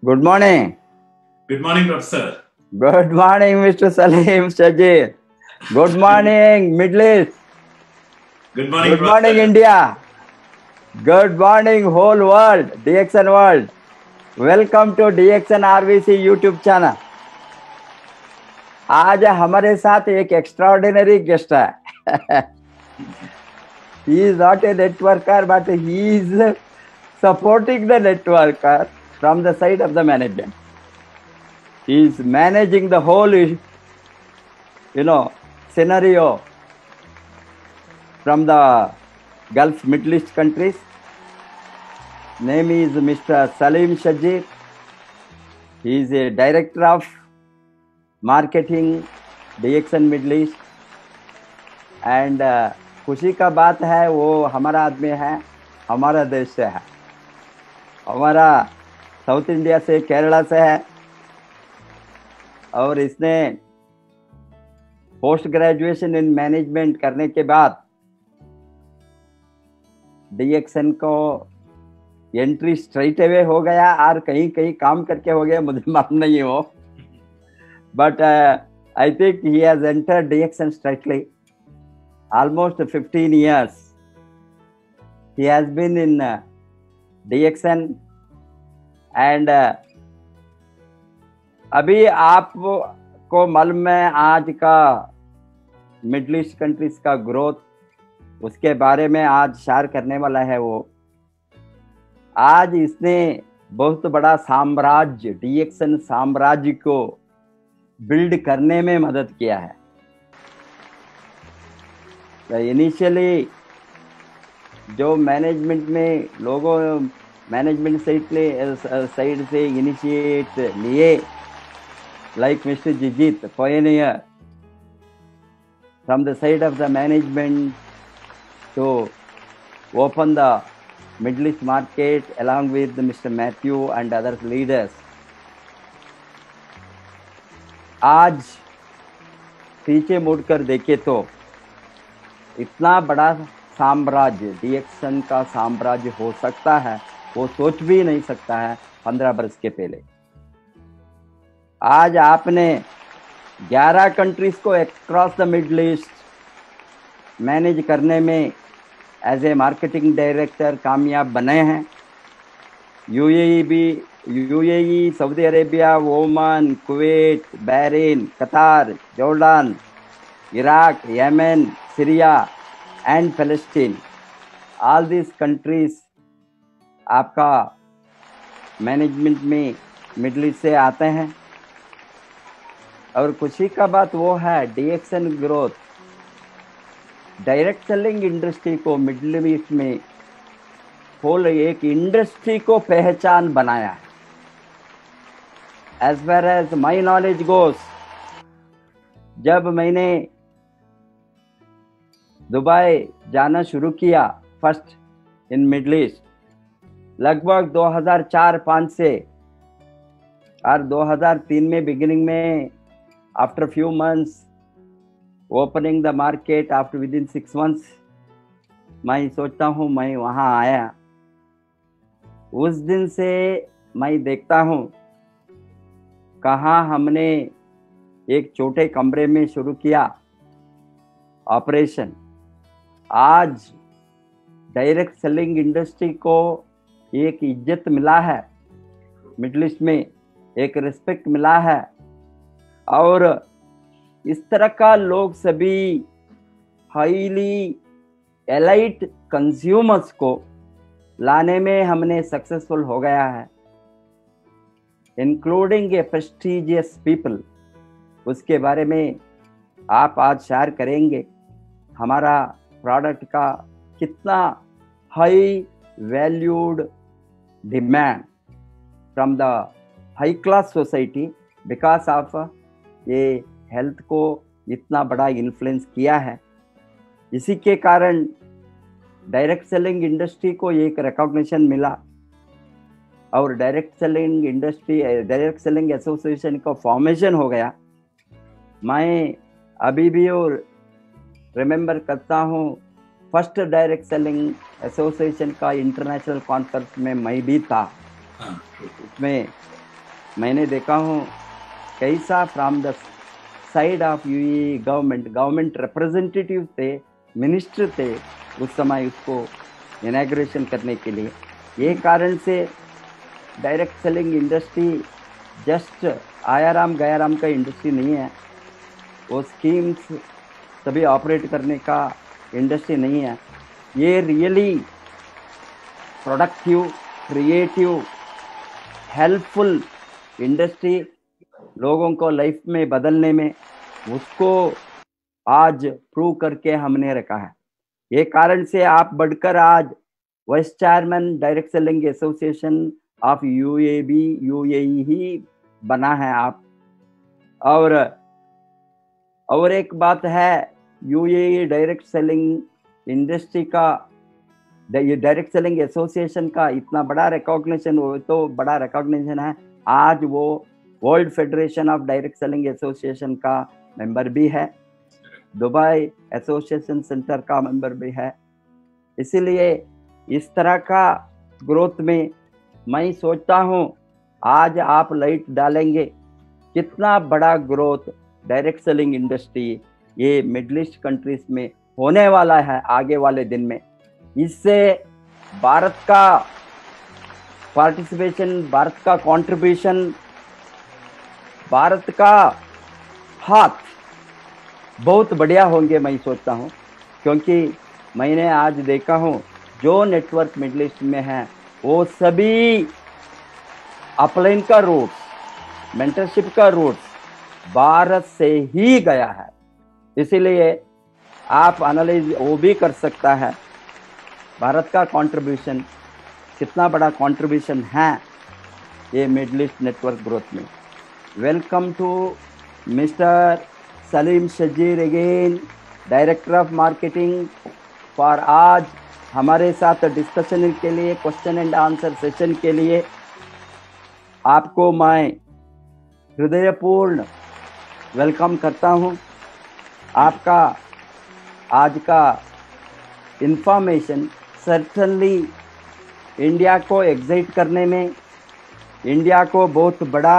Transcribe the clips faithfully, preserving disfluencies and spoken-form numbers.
Good morning. Good morning, Professor. Good morning, Mister Salim Sajid. Good morning, Middle East. Good morning, Good Professor. morning, India. Good morning, whole world, D X N world. Welcome to D X N R V C YouTube channel. आज हमारे साथ एक extraordinary guest है. He is not a networker, but he is supporting the networker from the side of the management. He is managing the whole, you know, scenario from the Gulf Middle East countries. Name is Mister Salim Sajid. He is a director of marketing D X N Middle East. And uh, खुशी का बात है वो हमारा आदमी है, हमारा देश से है, हमारा साउथ इंडिया से, केरला से है. और इसने पोस्ट ग्रेजुएशन इन मैनेजमेंट करने के बाद डी एक्स एन को एंट्री स्ट्रेट अवे हो गया और कहीं कहीं काम करके हो गया, मुझे मालूम नहीं हो. But I think he has entered D X N straightly. Almost fifteen years he has been in uh, D X N. and uh, अभी आपको मालूम है आज का मिडल ईस्ट कंट्रीज का ग्रोथ, उसके बारे में आज शेयर करने वाला है. वो आज इसने बहुत बड़ा साम्राज्य, डी एक्स एन साम्राज्य को बिल्ड करने में मदद किया है. इनिशियली जो मैनेजमेंट में लोगों मैनेजमेंट साइड साइड से इनिशिएट लिए, like mister Jijeet pioneer from the side of the management to open the Middle East market along with Mister Matthew and other leaders. आज पीछे मुड़कर देखे तो इतना बड़ा साम्राज्य, डी एक्स एन का साम्राज्य हो सकता है वो सोच भी नहीं सकता है पंद्रह वर्ष के पहले. आज आपने ग्यारह कंट्रीज को across the Middle East manage करने में एज ए मार्केटिंग डायरेक्टर कामयाब बने हैं. यूएई भी, UAE, Saudi Arabia, Oman, Kuwait, Bahrain, Qatar, Jordan, Iraq, Yemen, Syria and Palestine. All these countries आपका मैनेजमेंट में मिडल ईस्ट से आते हैं. और खुशी का बात वो है D X N growth direct selling industry को मिडल ईस्ट में होल एक इंडस्ट्री को पहचान बनाया है. As far as my knowledge goes, जब मैंने दुबई जाना शुरू किया फर्स्ट इन मिडल ईस्ट लगभग दो हज़ार चार पाँच से, और दो हज़ार तीन में बिगिनिंग में after few months opening the market, after with in six months मैं सोचता हूँ मैं वहाँ आया. उस दिन से मैं देखता हूँ कहाँ हमने एक छोटे कमरे में शुरू किया ऑपरेशन. आज डायरेक्ट सेलिंग इंडस्ट्री को एक इज्जत मिला है, मिडल ईस्ट में एक रिस्पेक्ट मिला है. और इस तरह का लोग सभी हाईली एलाइट कंज्यूमर्स को लाने में हमने सक्सेसफुल हो गया है, इंक्लूडिंग ए प्रेस्टीजियस पीपल. उसके बारे में आप आज शेयर करेंगे. हमारा प्रोडक्ट का कितना high valued demand from the high class society because of ये हेल्थ को इतना बड़ा इन्फ्लुएंस किया है. इसी के कारण डायरेक्ट सेलिंग इंडस्ट्री को एक रिकॉग्निशन मिला और direct selling industry direct selling association का फॉर्मेशन हो गया. मैं अभी भी और रिमेंबर करता हूँ फर्स्ट डायरेक्ट सेलिंग एसोसिएशन का इंटरनेशनल कॉन्फ्रेंस में मैं भी था. उसमें मैंने देखा हूँ कैसा from the side of UAE government government representative थे, मिनिस्टर थे उस समय उसको इनॉग्रेशन करने के लिए। ये कारण से डायरेक्ट सेलिंग इंडस्ट्री जस्ट आयाराम गयाराम का इंडस्ट्री नहीं है, वो स्कीम्स सभी ऑपरेट करने का इंडस्ट्री नहीं है। ये really productive, creative, helpful industry लोगों को लाइफ में बदलने में, उसको आज प्रूव करके हमने रखा है। ये कारण से आप बढ़कर आज vice chairman direct selling association of UAB UAE ही बना है आप। और और एक बात है, यूएई डायरेक्ट सेलिंग इंडस्ट्री का, ये डायरेक्ट सेलिंग एसोसिएशन का इतना बड़ा रिकॉग्निशन, वो तो बड़ा रिकॉग्निशन है, आज वो world federation of direct selling association का मेंबर भी है, दुबई एसोसिएशन सेंटर का मेंबर भी है। इसीलिए इस तरह का ग्रोथ में मैं सोचता हूँ आज आप लाइट डालेंगे कितना बड़ा ग्रोथ डायरेक्ट सेलिंग इंडस्ट्री ये मिडिल ईस्ट कंट्रीज में होने वाला है आगे वाले दिन में। इससे भारत का पार्टिसिपेशन, भारत का कंट्रीब्यूशन, भारत का हाथ बहुत बढ़िया होंगे मैं सोचता हूँ। क्योंकि मैंने आज देखा हूँ जो नेटवर्क मिडिल ईस्ट में है वो सभी अपलाइन का रूट्स, मेंटरशिप का रूट्स भारत से ही गया है। इसीलिए आप एनालाइज वो भी कर सकता है भारत का कंट्रीब्यूशन कितना बड़ा कंट्रीब्यूशन है ये मिडिल ईस्ट नेटवर्क ग्रोथ में। Welcome to mister Saleem Shajeer again, director of marketing, for आज हमारे साथ डिस्कशन के लिए, क्वेश्चन एंड आंसर सेशन के लिए आपको मैं हृदयपूर्ण वेलकम करता हूं। आपका आज का इंफॉर्मेशन सर्टनली इंडिया को एक्साइट करने में, इंडिया को बहुत बड़ा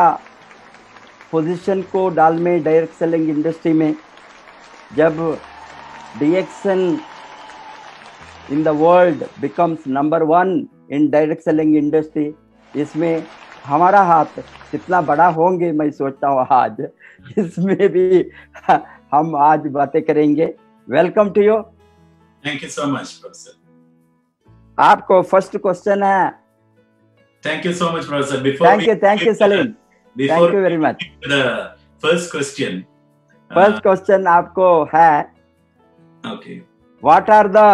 पोजीशन को डाल में डायरेक्ट सेलिंग इंडस्ट्री में, जब DXN in the world becomes number one in direct selling industry, इसमें हमारा हाथ कितना बड़ा होंगे मैं सोचता हूँ आज इसमें भी हम आज बातें करेंगे। Welcome to you. Thank you so much professor. आपको फर्स्ट क्वेश्चन है। Thank you so much professor. Before thank you thank you Saleem, thank you very much. The first question first question आपको है, okay, what are the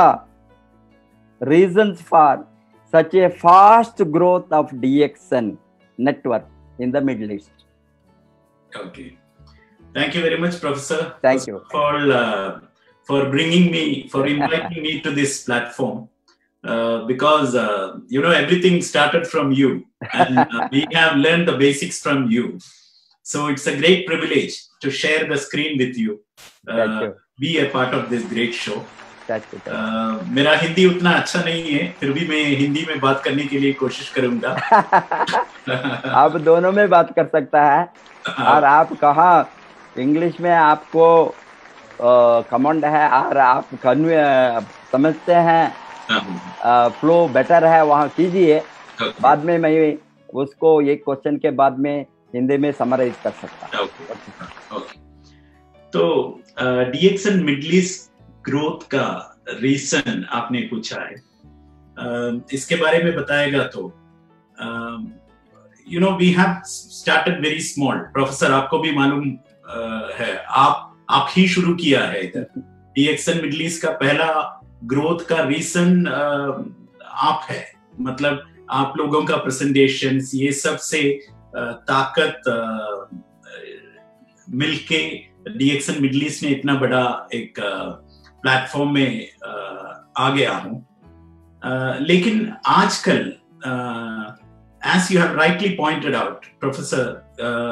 reasons for such a fast growth of D X N network in the Middle East? Okay, thank you very much, Professor. Thank you for uh, for bringing me, for inviting me to this platform, uh, because uh, you know everything started from you, and uh, we have learned the basics from you. So it's a great privilege to share the screen with you, uh, you. Be a part of this great show. Uh, मेरा हिंदी उतना अच्छा नहीं है, फिर भी मैं हिंदी में बात करने के लिए कोशिश करूंगा। आप दोनों में बात कर सकता है, और आप कहाँ इंग्लिश में आपको कमांड है और आप समझते हैं फ्लो बेटर है वहाँ कीजिए। बाद में मैं उसको एक क्वेश्चन के बाद में हिंदी में समराइज कर सकता हूँ। तो डीएक्सन मिडिल ईस्ट ग्रोथ का रीजन आपने पूछा है, uh, इसके बारे में बताएगा तो you know we have started very small. Professor आपको भी मालूम uh, है, आप आप ही शुरू किया है इधर। डीएक्सन मिडिल ईस्ट का पहला ग्रोथ का रीजन uh, आप है, मतलब आप लोगों का प्रेजेंटेशन ये सब से uh, ताकत uh, मिलके डीएक्सन मिडिल ईस्ट ने इतना बड़ा एक uh, प्लेटफॉर्म में uh, आ गया हूं। uh, लेकिन आजकल as you have rightly pointed out professor,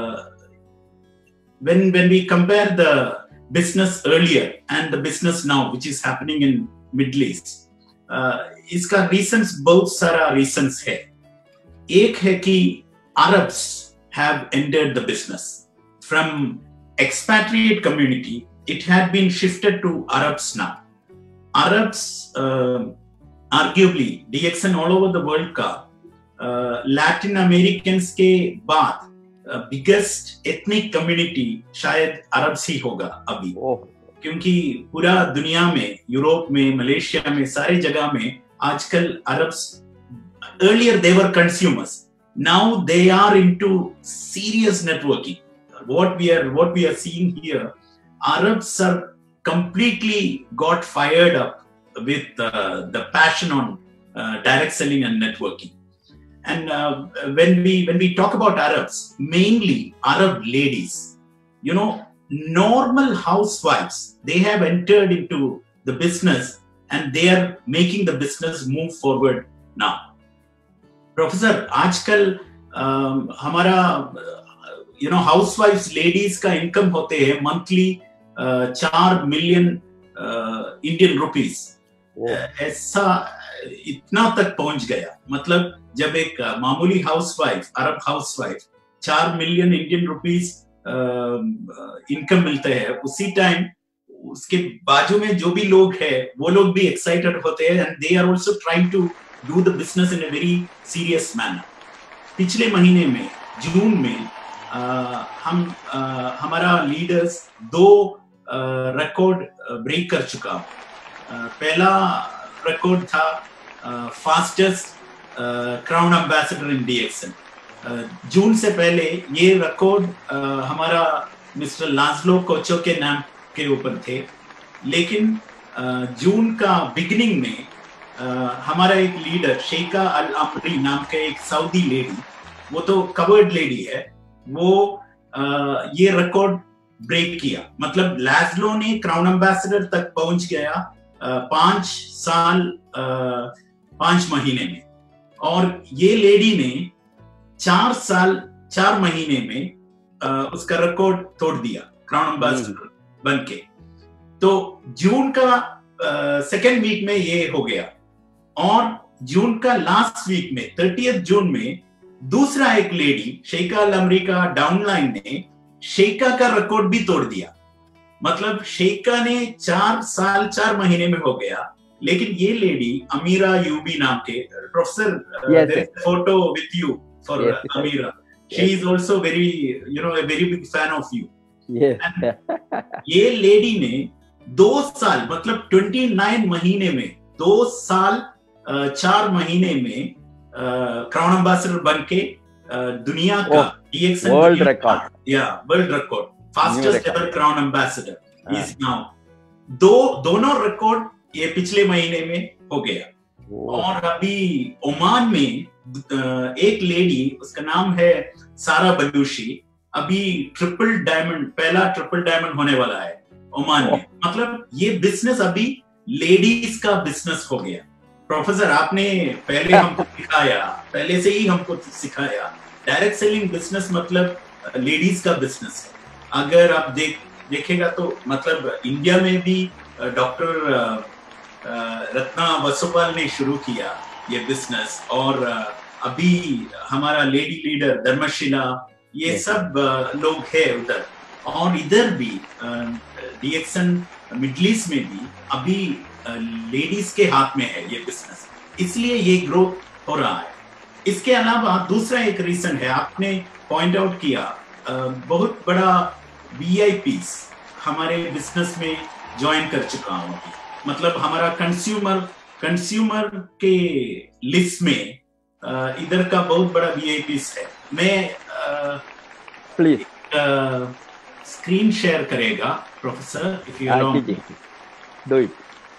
when when we compare the business earlier and the business now which is happening in Middle East, uh, इसका reasons बहुत सारा reasons है। एक है कि Arabs have entered the business. From expatriate community, it had been shifted to Arabs now. Arabs, uh, arguably, D X N all over the world का Latin uh, Americans के बाद बिगेस्ट एथनिक कम्युनिटी शायद Arabs ही होगा अभी, oh. क्योंकि पूरा दुनिया में, यूरोप में, मलेशिया में, सारे जगह में आजकल Arabs, earlier they were consumers, now they are into serious networking. What we are what we are seeing here, Arabs are completely got fired up with uh, the passion on uh, direct selling and networking. And uh, when we when we talk about Arabs, mainly Arab ladies, you know, normal housewives, they have entered into the business and they are making the business move forward now. Professor, आजकल uh, हमारा you know housewives ladies का income होते हैं monthly uh, चार million uh, Indian rupees. Oh. ऐसा इतना तक पहुंच गया, मतलब जब एक मामूली हाउसवाइफ, अरब हाउसवाइफ चार मिलियन इंडियन रुपीस इनकम मिलते हैं, उसी टाइम उसके बाजू में जो भी लोग हैं वो लोग भी एक्साइटेड होते हैं, and they are also trying to do the business in a very serious manner. पिछले महीने में, जून में, uh, हम uh, हमारा लीडर्स दो रिकॉर्ड uh, ब्रेक कर चुका. uh, पहला रिकॉर्ड था fastest crown ambassador in D X N. June से पहले ये रिकॉर्ड uh, हमारा मिस्टर लाज़लो कोचो के नाम के ऊपर थे, लेकिन uh, जून का बिगिनिंग में uh, हमारा एक लीडर शेखा अल अमरी नाम के एक सऊदी लेडी, वो तो कवर्ड लेडी है, वो uh, ये रिकॉर्ड ब्रेक किया. मतलब लाज़लो ने क्राउन एम्बेसडर तक पहुंच गया uh, पांच साल uh, पांच महीने में, और ये लेडी ने चार साल चार महीने में uh, उसका रिकॉर्ड तोड़ दिया क्राउन एम्बेसडर बनके. तो जून का सेकेंड uh, वीक में ये हो गया, और जून का लास्ट वीक में थर्टियथ जून में दूसरा एक लेडी शेखा अल अमरी का डाउनलाइन ने शेखा का रिकॉर्ड भी तोड़ दिया. मतलब शेखा ने चार साल चार महीने में हो गया, लेकिन ये लेडी अमीरा यूबी नाम के, professor photo with you for Amira, she is also very you know a very big fan of you. ये लेडी ने दो साल मतलब उनतीस महीने में, दो साल चार महीने में क्राउन एम्बेसडर बन के दुनिया का D X N world record, या world record, fastest ever crown ambassador is now. दो दोनों रिकॉर्ड ये पिछले महीने में हो गया. और अभी ओमान में एक लेडी, उसका नाम है सारा बलूशी, अभी ट्रिपल डायमंड, पहला ट्रिपल डायमंड होने वाला है ओमान में. मतलब ये बिजनेस अभी लेडीज का बिजनेस हो गया. प्रोफेसर, आपने पहले हमको सिखाया, पहले से ही हमको सिखाया, डायरेक्ट सेलिंग बिजनेस मतलब लेडीज का बिजनेस है. अगर आप देख देखेगा तो मतलब इंडिया में भी डॉक्टर रत्ना वसुपाल ने शुरू किया ये बिजनेस, और अभी हमारा लेडी लीडर धर्मशिला, ये सब लोग हैं उधर. और इधर भी D X N Middle East में भी अभी लेडीज के हाथ में है ये बिजनेस, इसलिए ये ग्रोथ हो रहा है. इसके अलावा दूसरा एक रीजन है, आपने पॉइंट आउट किया, बहुत बड़ा V I Ps हमारे बिजनेस में ज्वाइन कर चुका हूँ. मतलब हमारा कंज्यूमर कंज्यूमर के लिस्ट में इधर का बहुत बड़ा V I Ps है. मैं प्लीज स्क्रीन शेयर करेगा professor, if you allow me. Do it.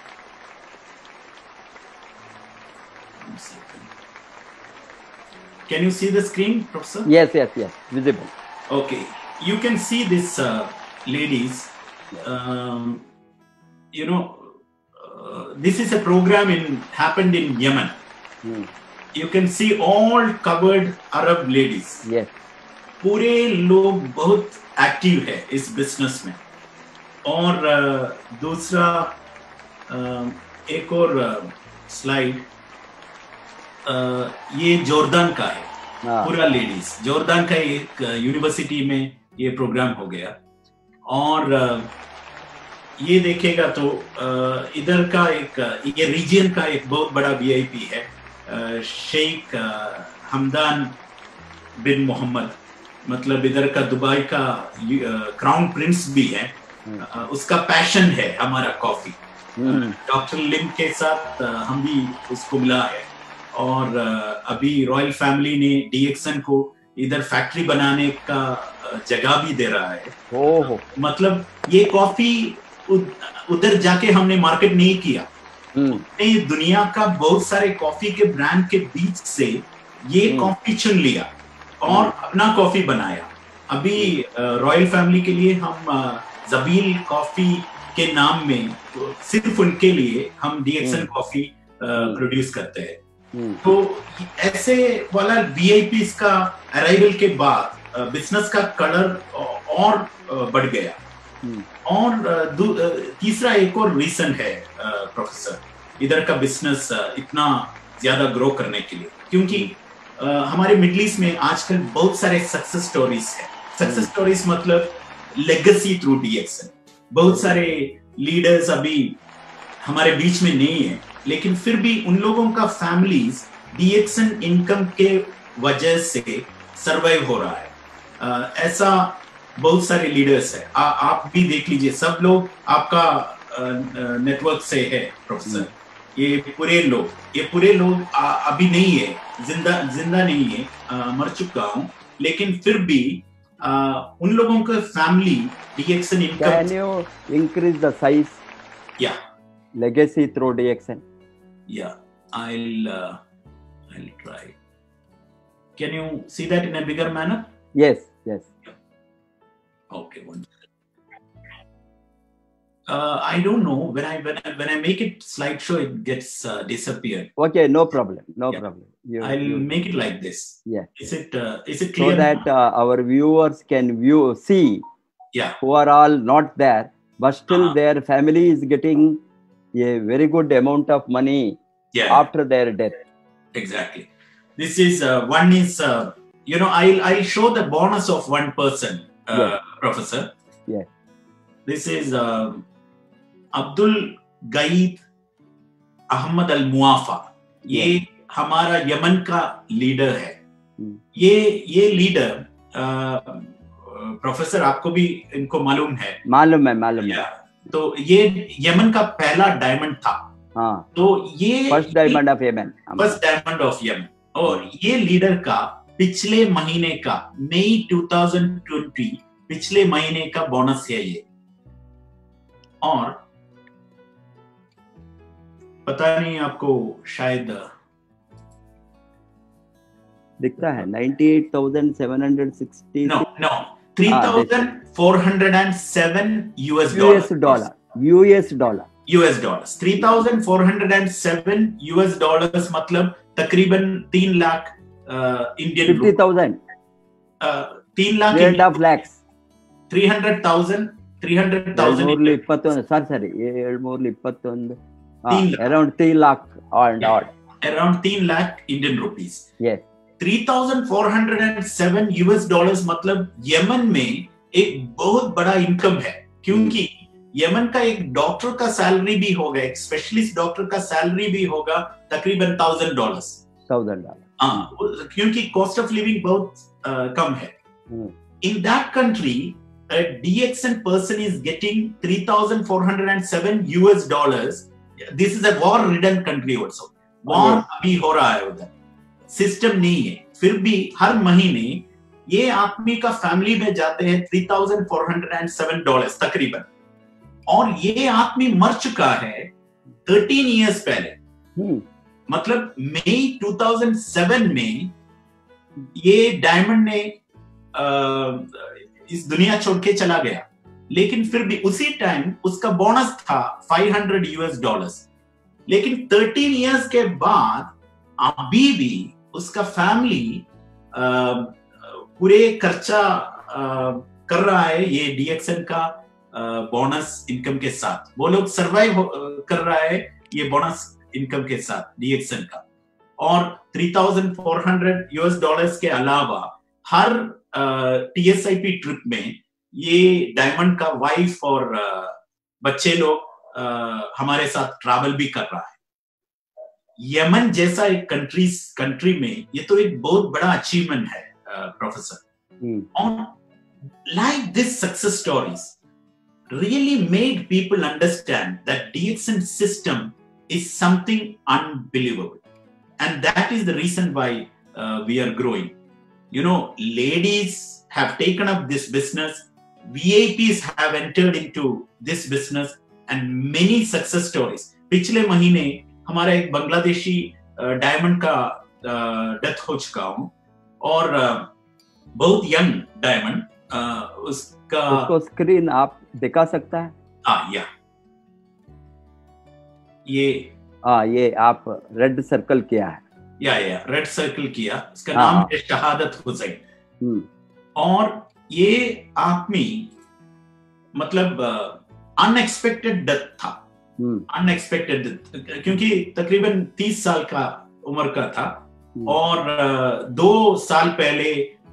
Can you see the screen, Professor? Yes, yes, yes, visible. Okay, you can see this uh, ladies. Um, you know, uh, this is a program in happened in Yemen. Hmm. You can see all covered Arab ladies. Yes. पूरे लोग बहुत active है इस business में. और uh, दूसरा uh, एक और स्लाइड uh, uh, ये जॉर्डन का है. पूरा लेडीज। जोरदान का एक यूनिवर्सिटी में ये प्रोग्राम हो गया। और ये देखेगा तो इधर का एक, ये रीजन का एक बहुत बड़ा वीआईपी है, शेख हमदान बिन मोहम्मद, मतलब इधर का दुबई का क्राउन प्रिंस भी है। उसका पैशन है हमारा कॉफी। डॉक्टर लिम के साथ हम भी उसको मिला है, और अभी रॉयल फैमिली ने डीएक्सन को इधर फैक्ट्री बनाने का जगह भी दे रहा है। ओहो। मतलब ये कॉफी उधर जाके हमने मार्केट नहीं किया, हमने दुनिया का बहुत सारे कॉफी के ब्रांड के बीच से ये कॉफी चुन लिया और अपना कॉफी बनाया। अभी रॉयल फैमिली के लिए हम जबील कॉफी के नाम में, सिर्फ उनके लिए हम डीएक्सन कॉफी प्रोड्यूस करते हैं। तो ऐसे वाला वीआईपीज का अराइवल के बाद बिजनेस का कलर और बढ़ गया। और तीसरा एक और रीजन है प्रोफेसर इधर का बिजनेस इतना ज्यादा ग्रो करने के लिए, क्योंकि हमारे मिडिल ईस्ट में आजकल बहुत सारे सक्सेस स्टोरीज है। सक्सेस स्टोरीज मतलब लेगेसी थ्रू डीएक्सन। बहुत सारे लीडर्स अभी हमारे बीच में नहीं है, लेकिन फिर भी उन लोगों का फैमिलीज डीएक्सन इनकम के वजह से सरवाइव हो रहा है। आ, ऐसा बहुत सारे लीडर्स है। आ, आप भी देख लीजिए, सब लोग आपका नेटवर्क से है प्रोफेसर। ये पूरे लोग ये पूरे लोग आ, अभी नहीं है, जिंदा जिंदा नहीं है, आ, मर चुका हूं, लेकिन फिर भी आ, उन लोगों का family DXN income. Can you increase the size? या legacy through DXN. Yeah, I'll uh, I'll try. Can you see that in a bigger manner? Yes, yes. Okay, one. Uh, I don't know when I when I, when I make it slideshow, it gets uh, disappeared. Okay, no problem, no Yeah. problem. You, I'll you, make it like this. Yeah. Is it uh, is it clear? So that uh, our viewers can view see. Yeah. Who are all not there, but still uh-huh. their family is getting a very good amount of money yeah. after their death. Exactly. This is uh, one is uh, you know I'll I'll show the bonus of one person, uh, yeah. Professor. Yeah. This is uh, Abdul Gaid Ahmad Al Muafa. ये yeah. हमारा Yemen का leader है। hmm. ये ये leader professor आपको भी इनको मालूम है? मालूम है, मालूम है। तो ये यमन का पहला डायमंड था। हाँ। तो ये first diamond of Yemen, first diamond of Yemen. और ये लीडर का पिछले महीने का मई दो हज़ार बीस पिछले महीने का बोनस है ये। और पता नहीं आपको शायद दिखता है अट्ठानवे हज़ार सात सौ साठ। No no three thousand four hundred seven U S dollars. U S dollar. U S dollar. U S dollars. three thousand four hundred seven U S dollars मतलब तकरीबन तीन लाख इंडियन fifty thousand. तीन lakh three and a half lakhs. three hundred thousand. three hundred thousand. More ಇಪ್ಪತ್ತೊಂದು sir ಸರಿ ಏಳ್ಮೂರ್ಲಿ ಇಪ್ಪತ್ತೊಂದು around three lakh and odd. Around तीन लाख Indian rupees. Yes. three thousand four hundred seven U S dollars मतलब Yemen में एक बहुत बड़ा इनकम है, क्योंकि यमन का एक डॉक्टर का सैलरी भी होगा, एक स्पेशलिस्ट डॉक्टर का सैलरी भी होगा तकरीबन थाउजेंड डॉलर्स थाउजेंड डॉलर हाँ, क्योंकि कॉस्ट ऑफ लिविंग बहुत uh, कम है। In that country a D X N person is getting three thousand four hundred seven U S dollars. This is a war ridden country also. war अभी हो रहा है उधर, सिस्टम नहीं है, फिर भी हर महीने ये आदमी का फैमिली में जाते हैं three thousand four hundred seven dollars तकरीबन। और ये आदमी मर चुका है thirteen इयर्स पहले। hmm. मतलब मई दो हज़ार सात में ये डायमंड ने आ, इस दुनिया छोड़ के चला गया, लेकिन फिर भी उसी टाइम उसका बोनस था five hundred U S dollars. लेकिन thirteen इयर्स के बाद अभी भी उसका फैमिली पूरे खर्चा कर रहा है ये डीएक्सन का बोनस इनकम के साथ। वो लोग सरवाइव कर रहा है ये बोनस इनकम के साथ डीएक्सन का। और three thousand four hundred US dollars के अलावा हर टीएसआईपी ट्रिप में ये डायमंड का वाइफ और uh, बच्चे लोग uh, हमारे साथ ट्रैवल भी कर रहा है। यमन जैसा एक कंट्री कंट्री में ये तो एक बहुत बड़ा अचीवमेंट है प्रोफेसर। और like this success stories really made people understand that D X N system is something unbelievable, and that is the reason why uh, we are growing. You know, ladies have taken up this business, V I Ps have entered into this business, and many success stories. पिछले महीने हमारा एक Bangladeshi diamond का death हो चुका हूँ, और बहुत यंग डायमंड, उसका उसको स्क्रीन आप दिखा सकता है? हाँ, या ये हाँ, ये आप रेड सर्कल किया है। या या रेड सर्कल किया, इसका नाम है शहादत हुसैन। और ये आदमी मतलब अनएक्सपेक्टेड डेथ था, अनएक्सपेक्टेड डेथ, क्योंकि तकरीबन तीस साल का उम्र का था, और दो साल पहले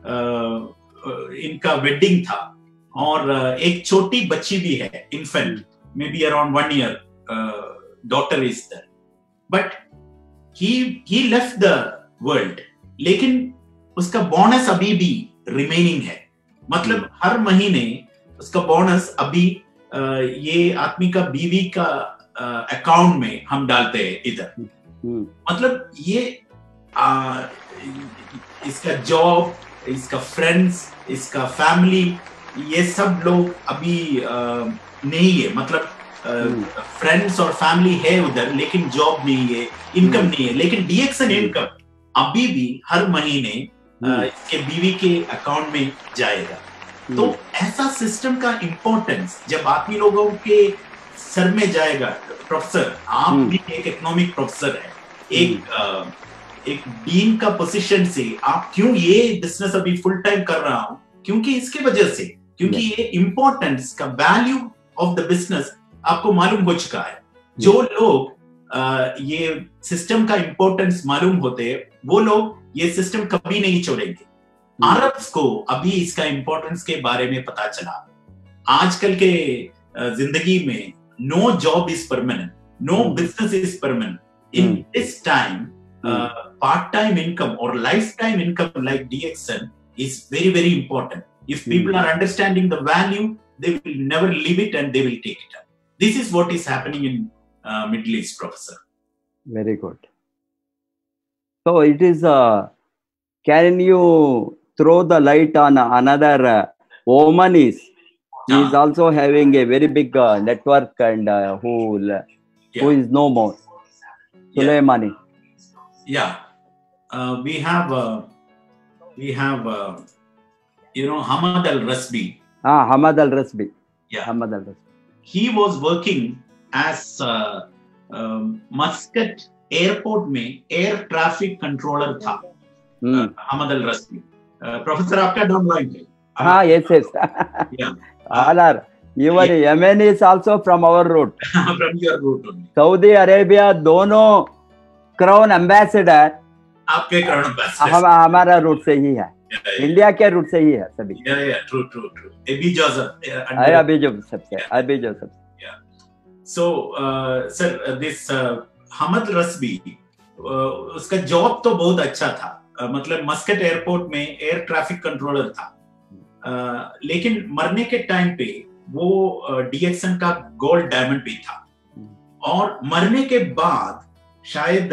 इनका वेडिंग था, और एक छोटी बच्ची भी है, infant, may be around one year daughter is there, but he he left the world, लेकिन उसका बोनस अभी भी रिमेनिंग है। मतलब हर महीने उसका बोनस अभी ये आदमी का बीवी का अकाउंट में हम डालते हैं इधर। मतलब ये आ, इसका जॉब, इसका फ्रेंड्स, इसका फैमिली, ये सब लोग अभी आ, नहीं है। मतलब फ्रेंड्स और फैमिली है उधर, लेकिन जॉब नहीं है, इनकम नहीं है। लेकिन D X N इनकम अभी भी हर महीने आ, इसके बीवी के अकाउंट में जाएगा। तो ऐसा सिस्टम का इंपॉर्टेंस जब आदमी लोगों के सर में जाएगा, प्रोफेसर आप भी एक इकोनॉमिक प्रोफेसर है, एक आ, एक डीन का पोजीशन से आप क्यों ये बिजनेस अभी फुल टाइम कर रहा हूं, क्योंकि इसके वजह से, क्योंकि ये इंपॉर्टेंस का वैल्यू ऑफ द बिजनेस आपको मालूम हो चुका है। जो लोग आ, ये सिस्टम का इंपॉर्टेंस मालूम होते हैं, वो लोग ये सिस्टम कभी नहीं छोड़ेंगे। अरब्स को अभी इसका इंपॉर्टेंस के बारे में पता चला। आजकल के जिंदगी में no job is permanent, no business is permanent. In this time part time income और lifetime income like D X N is very very important. If people are understanding the value, they will never leave it and they will take it up. This is what is happening in uh, Middle East, Professor. Very good. So it is. Uh, can you throw the light on another uh, woman? Is he is also having a very big uh, network and uh, who uh, yeah. who is no more? Sulaimani. Yeah, uh, we have uh, we have uh, you know Hamad Al Rasbi. Ah, Hamad Al Rasbi. Yeah, Hamad Al Rasbi. He was working as uh, um, Muscat airport में air traffic controller था, hmm. uh, Hamad Al Rasbi. Uh, Professor, आपका downline है? Ah, yes, yes. Yeah. Alar, your yeah. Yemen is also from our route. From your route only. Saudi Arabia दोनों crown ambassador आपके crown ambassador हम हमारा root से ही है, India के root से ही है सभी। या या ट्रू ट्रू ट्रू अभी जोसेफ अभी जोसेफ से अभी जोसेफ या सो सर दिस हमद रस्बी, उसका जॉब तो बहुत अच्छा था, uh, मतलब मस्कट एयरपोर्ट में एयर ट्रैफिक कंट्रोलर था, uh, लेकिन मरने के टाइम पे वो uh, D X N का गोल्ड डायमंड भी था, और मरने के बाद शायद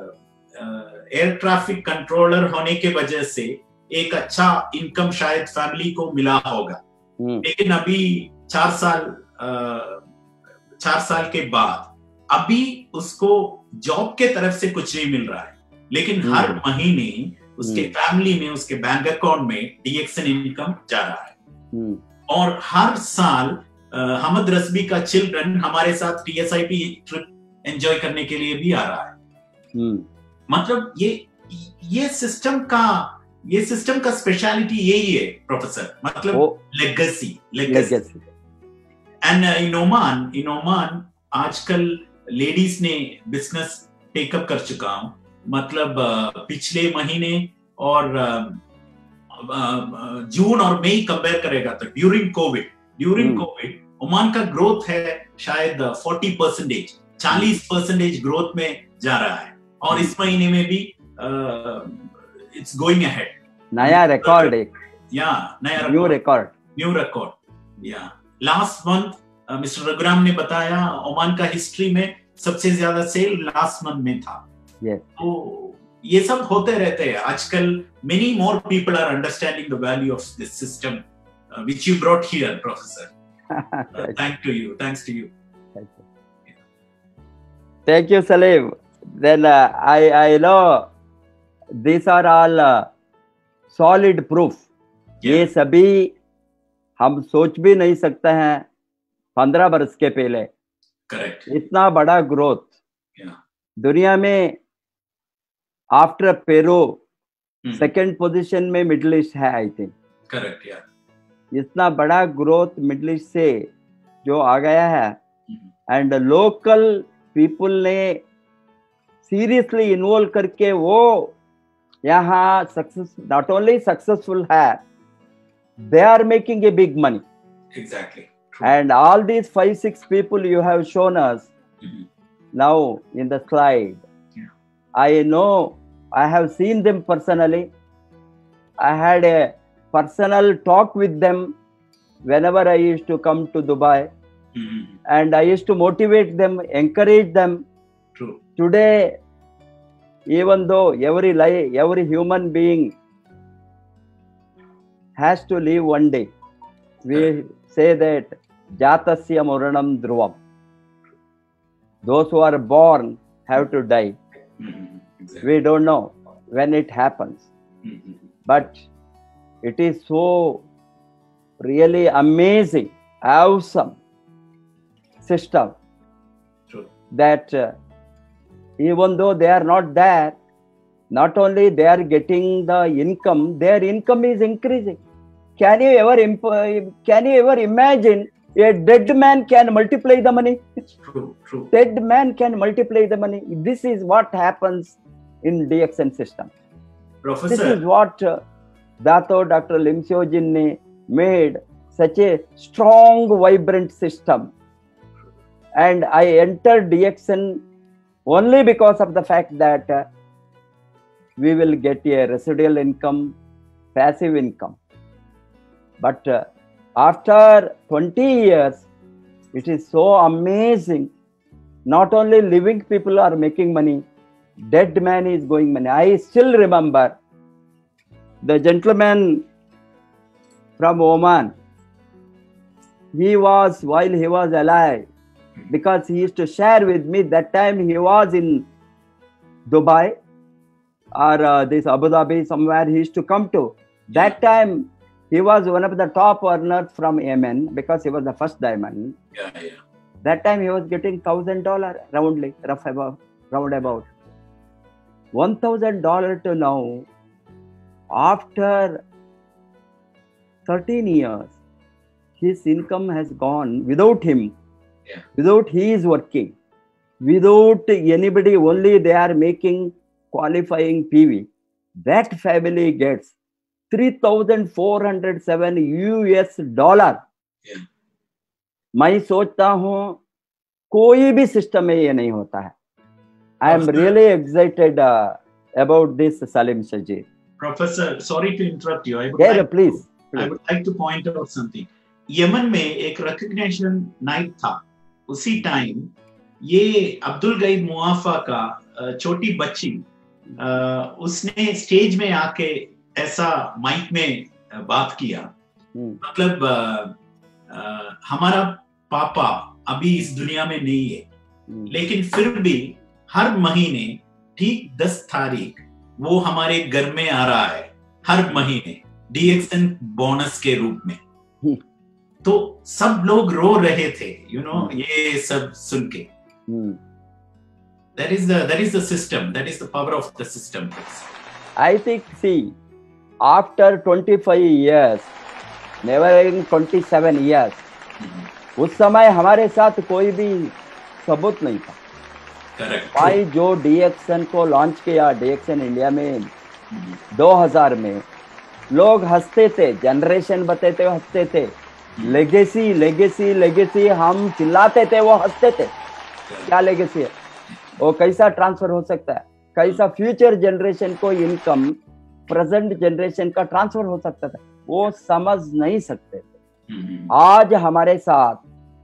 एयर ट्रैफिक कंट्रोलर होने के वजह से एक अच्छा इनकम शायद फैमिली को मिला होगा। लेकिन अभी चार साल uh, चार साल के बाद अभी उसको जॉब के तरफ से कुछ नहीं मिल रहा है, लेकिन हर महीने उसके फैमिली में, उसके बैंक अकाउंट में D X N इनकम जा रहा है। और हर साल uh, हमद रस्बी का चिल्ड्रन हमारे साथ T S I P trip enjoy करने के लिए भी आ रहा है। hmm. मतलब ये ये सिस्टम का ये सिस्टम का स्पेशलिटी यही है प्रोफेसर, मतलब legacy legacy and in Oman in Oman आजकल लेडीज ने बिजनेस टेकअप कर चुका हूं, मतलब पिछले महीने और जून और मई कंपेयर करेगा तो during covid during covid Oman का ग्रोथ है शायद फोर्टी परसेंटेज चालीस परसेंटेज ग्रोथ में जा रहा है और इस महीने में भी इट्स गोइंग अहेड नया रिकॉर्ड है या नया न्यू रिकॉर्ड न्यू रिकॉर्ड या लास्ट मंथ मिस्टर रघुराम ने बताया ओमान का हिस्ट्री में सबसे ज्यादा सेल लास्ट मंथ में था yes. तो ये सब होते रहते हैं आजकल many more people are understanding the value of this system which you brought here professor thank to you thanks to you thank you Saleem then uh, i i know these are all uh, solid proof yeah. ये सभी हम सोच भी नहीं सकते हैं पंद्रह वर्ष के पहले करेक्ट इतना बड़ा ग्रोथ yeah. दुनिया में आफ्टर पेरू सेकंड पोजीशन में मिडिल ईस्ट है आई थिंक करेक्ट यार इतना बड़ा ग्रोथ मिडिल ईस्ट से जो आ गया है एंड लोकल पीपल ने सीरियसली इन्वॉल्व करके वो यहाँ सक्सेस नॉट ओनली सक्सेसफुल है they are making a big money exactly True. And all these five six people you have shown us mm-hmm. now in the slide yeah. I know I have seen them personally I had a personal talk with them whenever I used to come to Dubai mm-hmm. and I used to motivate them encourage them True. Today even though every life every human being has to live one day. We say that Jatasya Muranam Dhruvam. Those who are born have to die. Mm-hmm. Exactly. We don't know when it happens. Mm-hmm. But it is so really amazing, awesome system True. that uh, even though they are not there, not only they are getting the income, their income is increasing. Can you ever imp- can you ever imagine a dead man can multiply the money? True, true. Dead man can multiply the money. This is what happens in D X N system. Professor. This is what uh, Dato Doctor Lim Seo Jin ne made such a strong, vibrant system. And I entered D X N only because of the fact that uh, we will get a residual income, passive income. But uh, after twenty years, it is so amazing. Not only living people are making money, dead man is going money. I still remember the gentleman from Oman. He was, while he was alive, because he used to share with me, that time he was in Dubai or uh, this Abu Dhabi, somewhere he used to come to. That time, he was one of the top earners from Yemen because he was the first diamond. Yeah, yeah. That time he was getting one thousand dollars roundly, rough about, round about. one thousand dollars to now, after thirteen years, his income has gone without him, yeah. without he is working, without anybody, only they are making qualifying P V. That family gets three thousand four hundred seven U S dollar. yeah. मैं सोचता हूँ कोई भी system में ये नहीं होता है. I am really excited uh, about this, Salim Sajid. Professor, sorry to interrupt you. I would yeah, like please, to, please. I would like to point out something. Yemen में एक recognition night था. उसी time ये अब्दुल गईब मुआफा का छोटी बच्ची उसने stage में आके ऐसा माइक में बात किया. मतलब आ, आ, हमारा पापा अभी इस दुनिया में नहीं है, लेकिन फिर भी हर महीने ठीक दस तारीख वो हमारे घर में आ रहा है हर महीने डी एक्स एन बोनस के रूप में. तो सब लोग रो रहे थे, यू you नो know, ये सब सुन के. That is the that is the system. That is the power of the system. I think, see, after twenty-five years, never in twenty-seven years, उस समय हमारे साथ कोई भी सबूत नहीं था. करेक्ट। भाई जो डीएक्सन को लॉन्च किया, डीएक्सन इंडिया में दो हज़ार में, लोग हंसते थे, जनरेशन बताते थे हंसते थे, लेगेसी लेगेसी लेगेसी, हम चिल्लाते थे वो हंसते थे। क्या लेगेसी है वो, कैसा ट्रांसफर हो सकता है, कैसा फ्यूचर जनरेशन को इनकम प्रेजेंट जनरेशन का ट्रांसफर हो सकता था, वो समझ नहीं सकते थे। आज हमारे साथ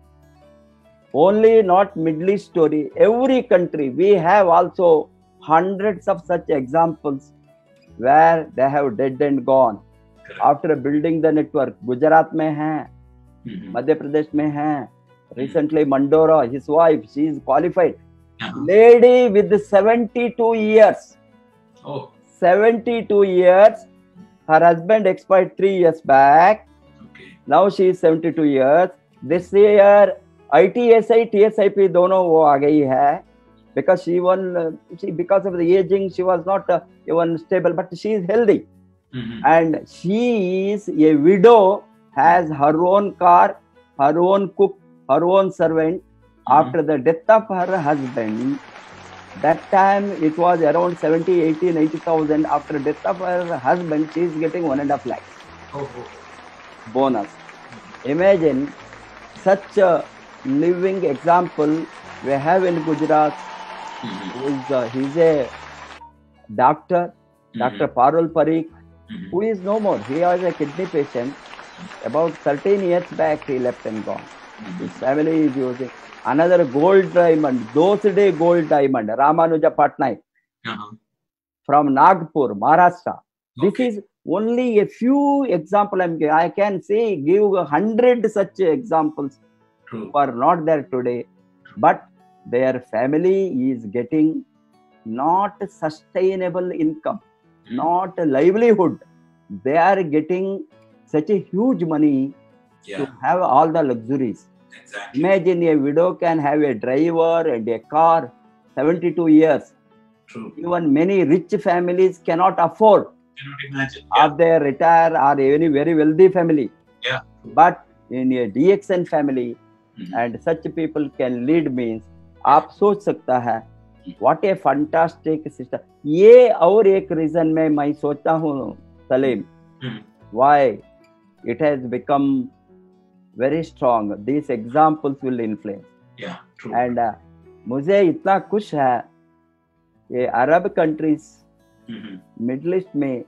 only not Middle East story, every country we have also hundreds of such examples where they have dead and gone after building the network. Gujarat में हैं, मध्य प्रदेश में हैं, recently Mandora, his wife, she is qualified, lady with seventy-two years, oh seventy-two years, her husband expired three years back, okay. Now she is seventy-two years, this year I T S I, T S I P दोनों वो आ गई है, because she won, she because of the aging she was not uh, even stable, but she is healthy, mm-hmm. and she is a widow, has her own car, her own cook, her own servant. Mm-hmm. After the death of her husband, that time it was around seventy, eighty, ninety thousand. After death of her husband, she is getting one and a half lakhs oh, oh. bonus. Imagine such a living example we have in Gujarat. Mm-hmm. Who is uh, he's a doctor, mm-hmm. Doctor Parul Parikh, mm-hmm. who is no more. He was a kidney patient. About thirteen years back, he left and gone. Mm-hmm. His family is using another gold diamond, those day gold diamond, Ramanuja Patnaik, uh-huh. from Nagpur, Maharashtra. Okay. This is only a few examples. I can say, give a hundred such examples. True. Who are not there today, but their family is getting not sustainable income, mm. not a livelihood. They are getting such a huge money yeah. to have all the luxuries. Exactly. Imagine a widow can have a driver and a car, seventy-two years. True. Even many rich families cannot afford. Cannot imagine. Yeah. Or they retire, or any very wealthy family. Yeah. But in a D X N family, mm-hmm. and such people can lead means, आप सोच सकता है what a fantastic system. ये और एक reason में मैं सोचता हूँ Salim, why it has become very strong. These examples will influence. Yeah, true. And uh, मुझे इतना खुश है कि अरब कंट्रीज, मिडल ईस्ट में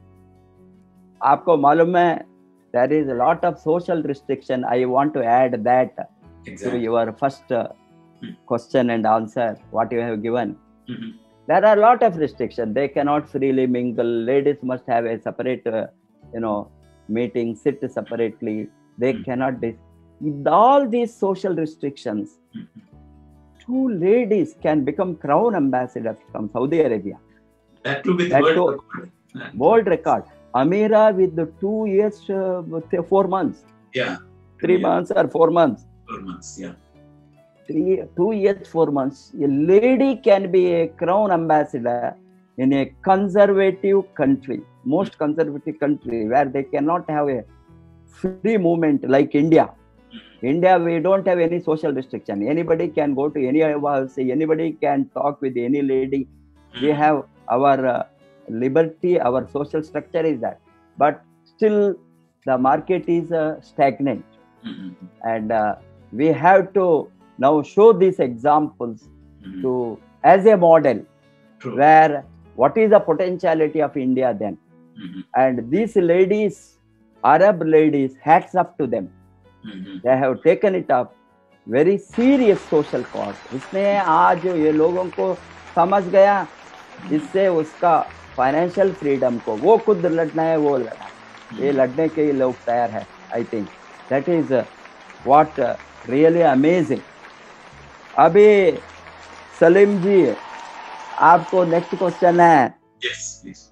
आपको मालूम है there is a lot of social restriction. I want to add that exactly. to your first uh, hmm. question and answer, what you have given. Mm-hmm. There are a lot of restrictions. They cannot freely mingle. Ladies must have a separate, uh, you know, meeting, sit separately. They mm-hmm. cannot. Dis- With all these social restrictions, mm-hmm. two ladies can become crown ambassadors from Saudi Arabia. That too with that world record. World record. Amira with the two years, uh, with four months. Yeah. Three yeah. months or four months. Four months, yeah. Three, two years, four months. A lady can be a crown ambassador in a conservative country, most conservative country, where they cannot have a free movement like India. Mm-hmm. India, we don't have any social restriction. Anybody can go to any house, anybody can talk with any lady. Mm-hmm. We have our uh, liberty, our social structure is that. But still, the market is uh, stagnant. Mm-hmm. And uh, we have to now show these examples mm-hmm. to as a model. True. Where what is the potentiality of India then? Mm-hmm. And these ladies, Arab ladies, hats up to them. Mm-hmm. They have taken it up very serious social cause. इसने आज ये लोगों को समझ गया, इससे उसका financial freedom को वो खुद लड़ना है, वो लड़ा, ये लड़ने के लिए लोग तैयार है. I think that is what really amazing. अभी सलीम जी, आपको नेक्स्ट क्वेश्चन है. Yes please.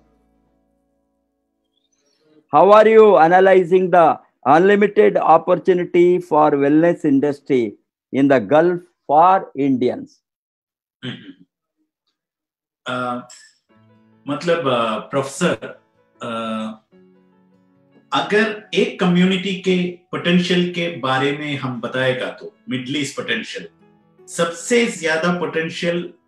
How are you analysing the unlimited opportunity for wellness industry in the Gulf for Indians? मतलब प्रोफेसर, अगर एक कम्युनिटी के पोटेंशियल के बारे में हम बताएगा तो मिडल ईस्ट पोटेंशियल, सबसे ज्यादा पोटेंशियल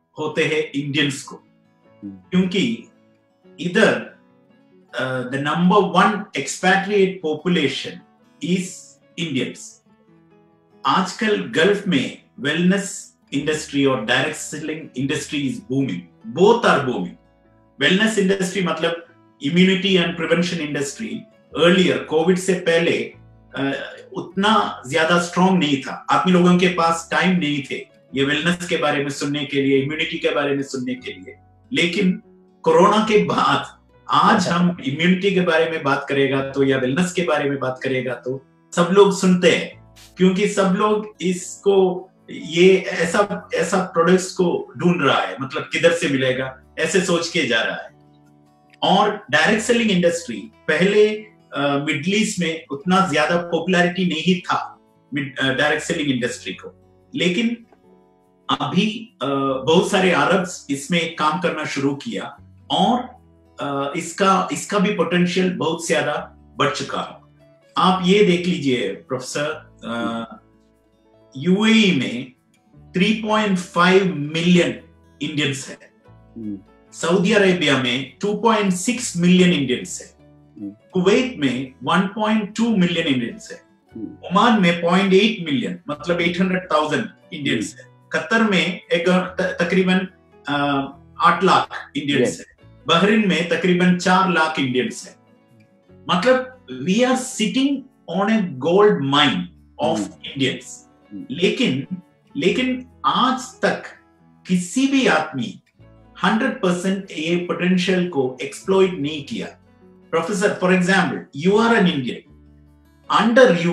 होते हैं इंडियंस को, क्योंकि इधर the number one expatriate population is Indians. आजकल गल्फ में वेलनेस इंडस्ट्री और direct selling industry is booming, both are booming. Wellness industry मतलब immunity and prevention industry earlier covid से पहले uh, उतना ज्यादा स्ट्रॉन्ग नहीं था, आदमी लोगों के पास टाइम नहीं थे ये वेलनेस के बारे में सुनने के लिए, इम्यूनिटी के बारे में सुनने के लिए। लेकिन कोरोना के बाद आज हम इम्यूनिटी के बारे में बात करेगा तो या वेलनेस के बारे में बात करेगा तो सब लोग सुनते हैं, क्योंकि सब लोग इसको ये ऐसा ऐसा प्रोडक्ट्स को ढूंढ रहा है, मतलब किधर से मिलेगा ऐसे सोच के जा रहा है। और डायरेक्ट सेलिंग इंडस्ट्री पहले मिडिल ईस्ट में उतना ज्यादा पॉपुलैरिटी नहीं था डायरेक्ट सेलिंग इंडस्ट्री को, लेकिन अभी uh, बहुत सारे अरब्स इसमें काम करना शुरू किया और uh, इसका इसका भी पोटेंशियल बहुत ज्यादा बढ़ चुका है। आप ये देख लीजिए प्रोफेसर, यूएई में तीन पॉइंट पाँच मिलियन इंडियंस है, सऊदी अरेबिया में दो पॉइंट छह मिलियन इंडियंस है, कुवैत में एक पॉइंट दो मिलियन इंडियंस है, ओमान में ज़ीरो पॉइंट आठ मिलियन मतलब आठ सौ हज़ार इंडियंस है, कतर में एक तकरीबन आठ लाख इंडियंस है, बहरीन में तकरीबन चार लाख इंडियंस है। मतलब we are sitting on a gold mine of Indians. लेकिन लेकिन आज तक किसी भी आदमी हंड्रेड परसेंट ये पोटेंशियल को एक्सप्लॉइट नहीं किया। Professor, for example, you are an Indian, under you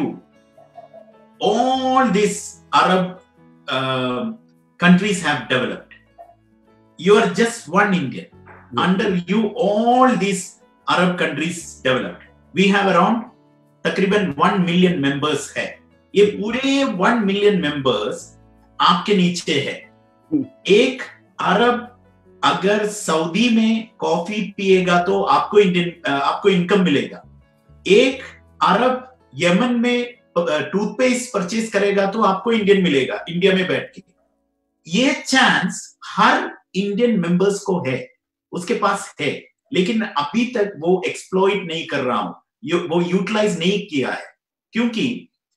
all this Arab countries have developed. You are just one Indian. Yes. Under you, all these Arab countries developed. We have around तकरीबन one million members है। ये पूरे one million members आपके नीचे है। एक अरब अगर Saudi में कॉफी पिएगा तो आपको इंडियन आपको इनकम मिलेगा। एक अरब यमन में टूथपेस्ट परचेज करेगा तो आपको इंडियन मिलेगा इंडिया में बैठ के। ये चांस हर इंडियन मेंबर्स को है, उसके पास है, लेकिन अभी तक वो एक्सप्लॉइट नहीं कर रहा हूं, वो यूटिलाइज नहीं किया है। क्योंकि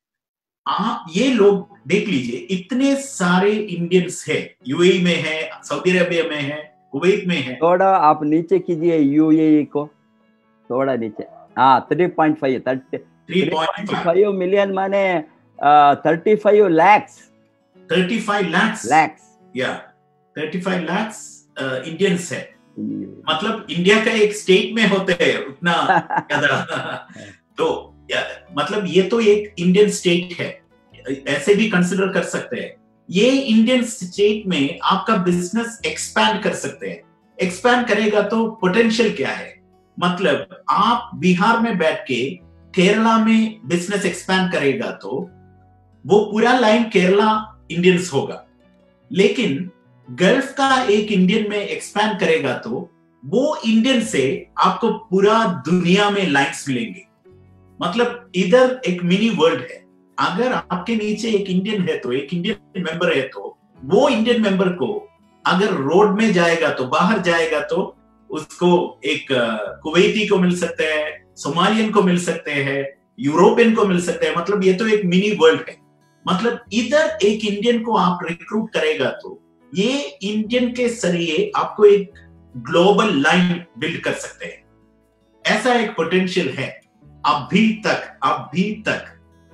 आप ये लोग देख लीजिए, इतने सारे इंडियंस है, यूएई में है, सऊदी अरेबिया में है, कुवैत में है। थोड़ा आप नीचे कीजिए यूएई को, थोड़ा नीचे। हाँ, three point five three point five million माने thirty five lakhs thirty-five lakhs lakhs yeah thirty-five lakhs Indians है। मतलब इंडिया का एक स्टेट में होते हैं उतना ज्यादा। तो मतलब ये तो एक इंडियन स्टेट है, ऐसे भी कंसिडर कर सकते हैं। ये इंडियन स्टेट में आपका बिजनेस एक्सपैंड कर सकते हैं। एक्सपैंड करेगा तो पोटेंशियल क्या है, मतलब आप बिहार में बैठ के केरला में बिजनेस एक्सपैंड करेगा तो वो पूरा लाइन केरला इंडियंस होगा, लेकिन गल्फ का एक इंडियन में एक्सपैंड करेगा तो वो इंडियन से आपको पूरा दुनिया में लाइन्स मिलेंगे। मतलब इधर एक मिनी वर्ल्ड है। अगर आपके नीचे एक इंडियन है तो एक इंडियन मेंबर है तो वो इंडियन मेंबर को अगर रोड में जाएगा तो बाहर जाएगा तो उसको एक कुवैती को मिल सकते हैं, सोमालियन को मिल सकते हैं, यूरोपियन को मिल सकते हैं। मतलब ये तो एक मिनी वर्ल्ड है। मतलब इधर एक इंडियन को आप रिक्रूट करेगा तो ये इंडियन के जरिए आपको एक ग्लोबल लाइन बिल्ड कर सकते हैं। ऐसा एक पोटेंशियल है। अभी तक अभी तक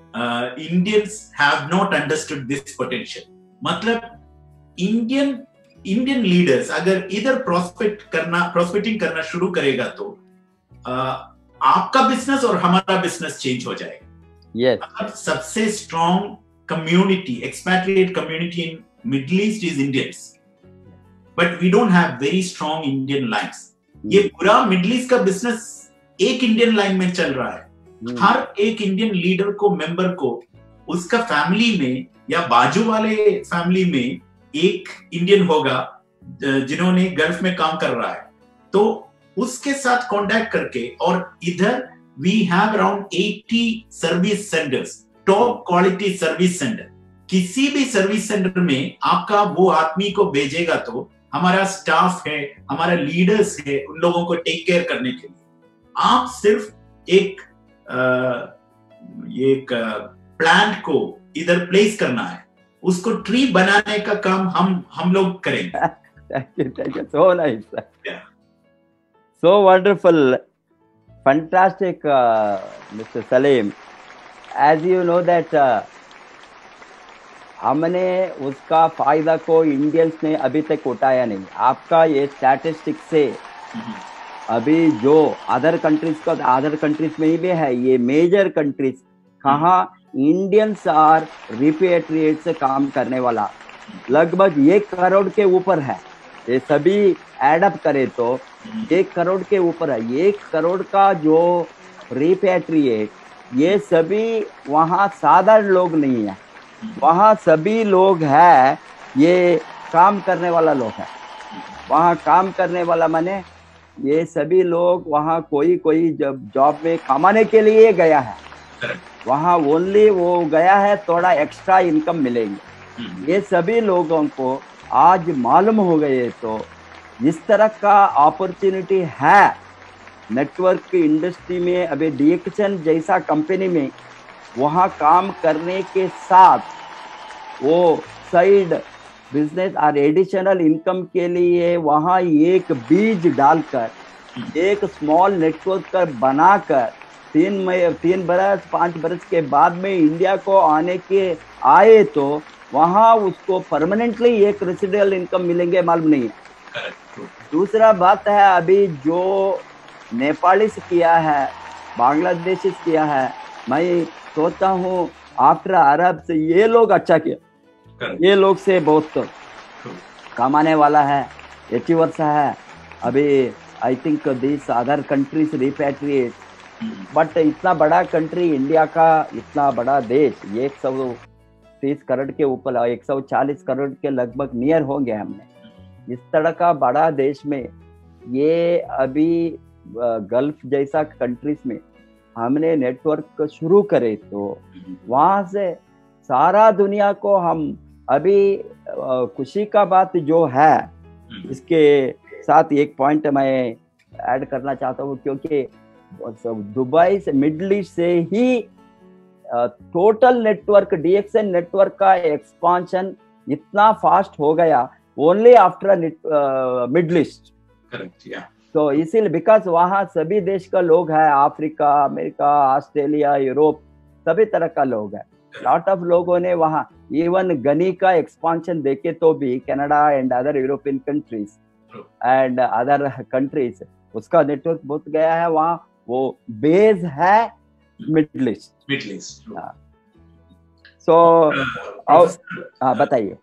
Indians have not understood this potential. मतलब इंडियन इंडियन लीडर्स अगर इधर प्रोस्पेक्ट करना प्रोस्पेक्टिंग करना शुरू करेगा तो uh, आपका बिजनेस और हमारा बिजनेस चेंज हो जाएगा। yes. सबसे strong community, expatriate community in Middle East is Indians, but we don't have very strong Indian lines. ये पूरा Middle East का business एक Indian line में चल रहा है। hmm. हर एक Indian leader को, member को, उसका family में या बाजू वाले family में एक Indian होगा जिन्होंने गल्फ में काम कर रहा है, तो उसके साथ कांटेक्ट करके, और इधर we have around eighty service centers, top quality service center. किसी भी सर्विस सेंटर में आपका वो आदमी को भेजेगा तो हमारा स्टाफ है, हमारा लीडर्स है, उन लोगों को टेक केयर करने के लिए आप सिर्फ एक आ, ये एक प्लांट को इधर प्लेस करना है, उसको ट्री बनाने का काम हम हम लोग करेंगे। Thank you, thank you. So nice. Yeah. So wonderful. Fantastic, uh, Mister Salim. As you know that uh, हमने उसका फायदा को इंडियंस ने अभी तक उठाया नहीं। आपका ये स्टैटिस्टिक से अभी जो अदर कंट्रीज का अदर कंट्रीज में भी है, ये मेजर कंट्रीज कहाँ इंडियंस आर रिपेट्रिएट से काम करने वाला लगभग एक करोड़ के ऊपर है। ये सभी एडअप करे तो एक करोड़ के ऊपर है। एक करोड़ का जो रिपेट्रिएट, ये सभी वहाँ साधारण लोग नहीं है, वहाँ सभी लोग है, ये काम करने वाला लोग है। वहाँ काम करने वाला माने ये सभी लोग वहाँ कोई कोई जब जॉब में कमाने के लिए गया है, वहाँ ओनली वो गया है थोड़ा एक्स्ट्रा इनकम मिलेंगे। ये सभी लोगों को आज मालूम हो गए तो इस तरह का अपॉर्चुनिटी है नेटवर्क की इंडस्ट्री में। अभी डीएक्सन जैसा कंपनी में वहाँ काम करने के साथ वो साइड बिजनेस और एडिशनल इनकम के लिए वहाँ एक बीज डालकर एक स्मॉल नेटवर्क कर बनाकर तीन में तीन बरस पाँच बरस के बाद में इंडिया को आने के आए तो वहाँ उसको परमानेंटली एक रेसिडुअल इनकम मिलेंगे मालूम नहीं है। दूसरा बात है अभी जो नेपाली से किया है, बांग्लादेशी से किया है, मैं सोचता हूँ आफ्टर अरब से ये लोग अच्छा किया, ये लोग से बहुत कमाने वाला है, अचीवर्स है। अभी I think this other countries repatriate, but इतना बड़ा कंट्री इंडिया का, इतना बड़ा देश, एक सौ तीस करोड़ के ऊपर, एक सौ चालीस करोड़ के लगभग नियर हो गए हमने। इस तरह का बड़ा देश में ये अभी गल्फ जैसा कंट्रीज में हमने नेटवर्क शुरू करे तो वहाँ से सारा दुनिया को हम अभी खुशी का बात जो है, इसके साथ एक पॉइंट मैं ऐड करना चाहता हूँ, क्योंकि दुबई से मिडिल ईस्ट से ही टोटल नेटवर्क डीएक्सन नेटवर्क का एक्सपांशन इतना फास्ट हो गया only after Middle East. Correct, या तो इसीलिए बिकॉज वहाँ सभी देश का लोग है, अफ्रीका, अमेरिका, ऑस्ट्रेलिया, यूरोप, सभी तरह का लोग है। लॉट ऑफ लोगों ने वहाँ इवन गनी का एक्सपांशन देखे तो भी Canada and other European countries and other countries उसका नेटवर्क बहुत गया है। वहाँ वो बेस है Middle East. Middle East so हाँ बताइए।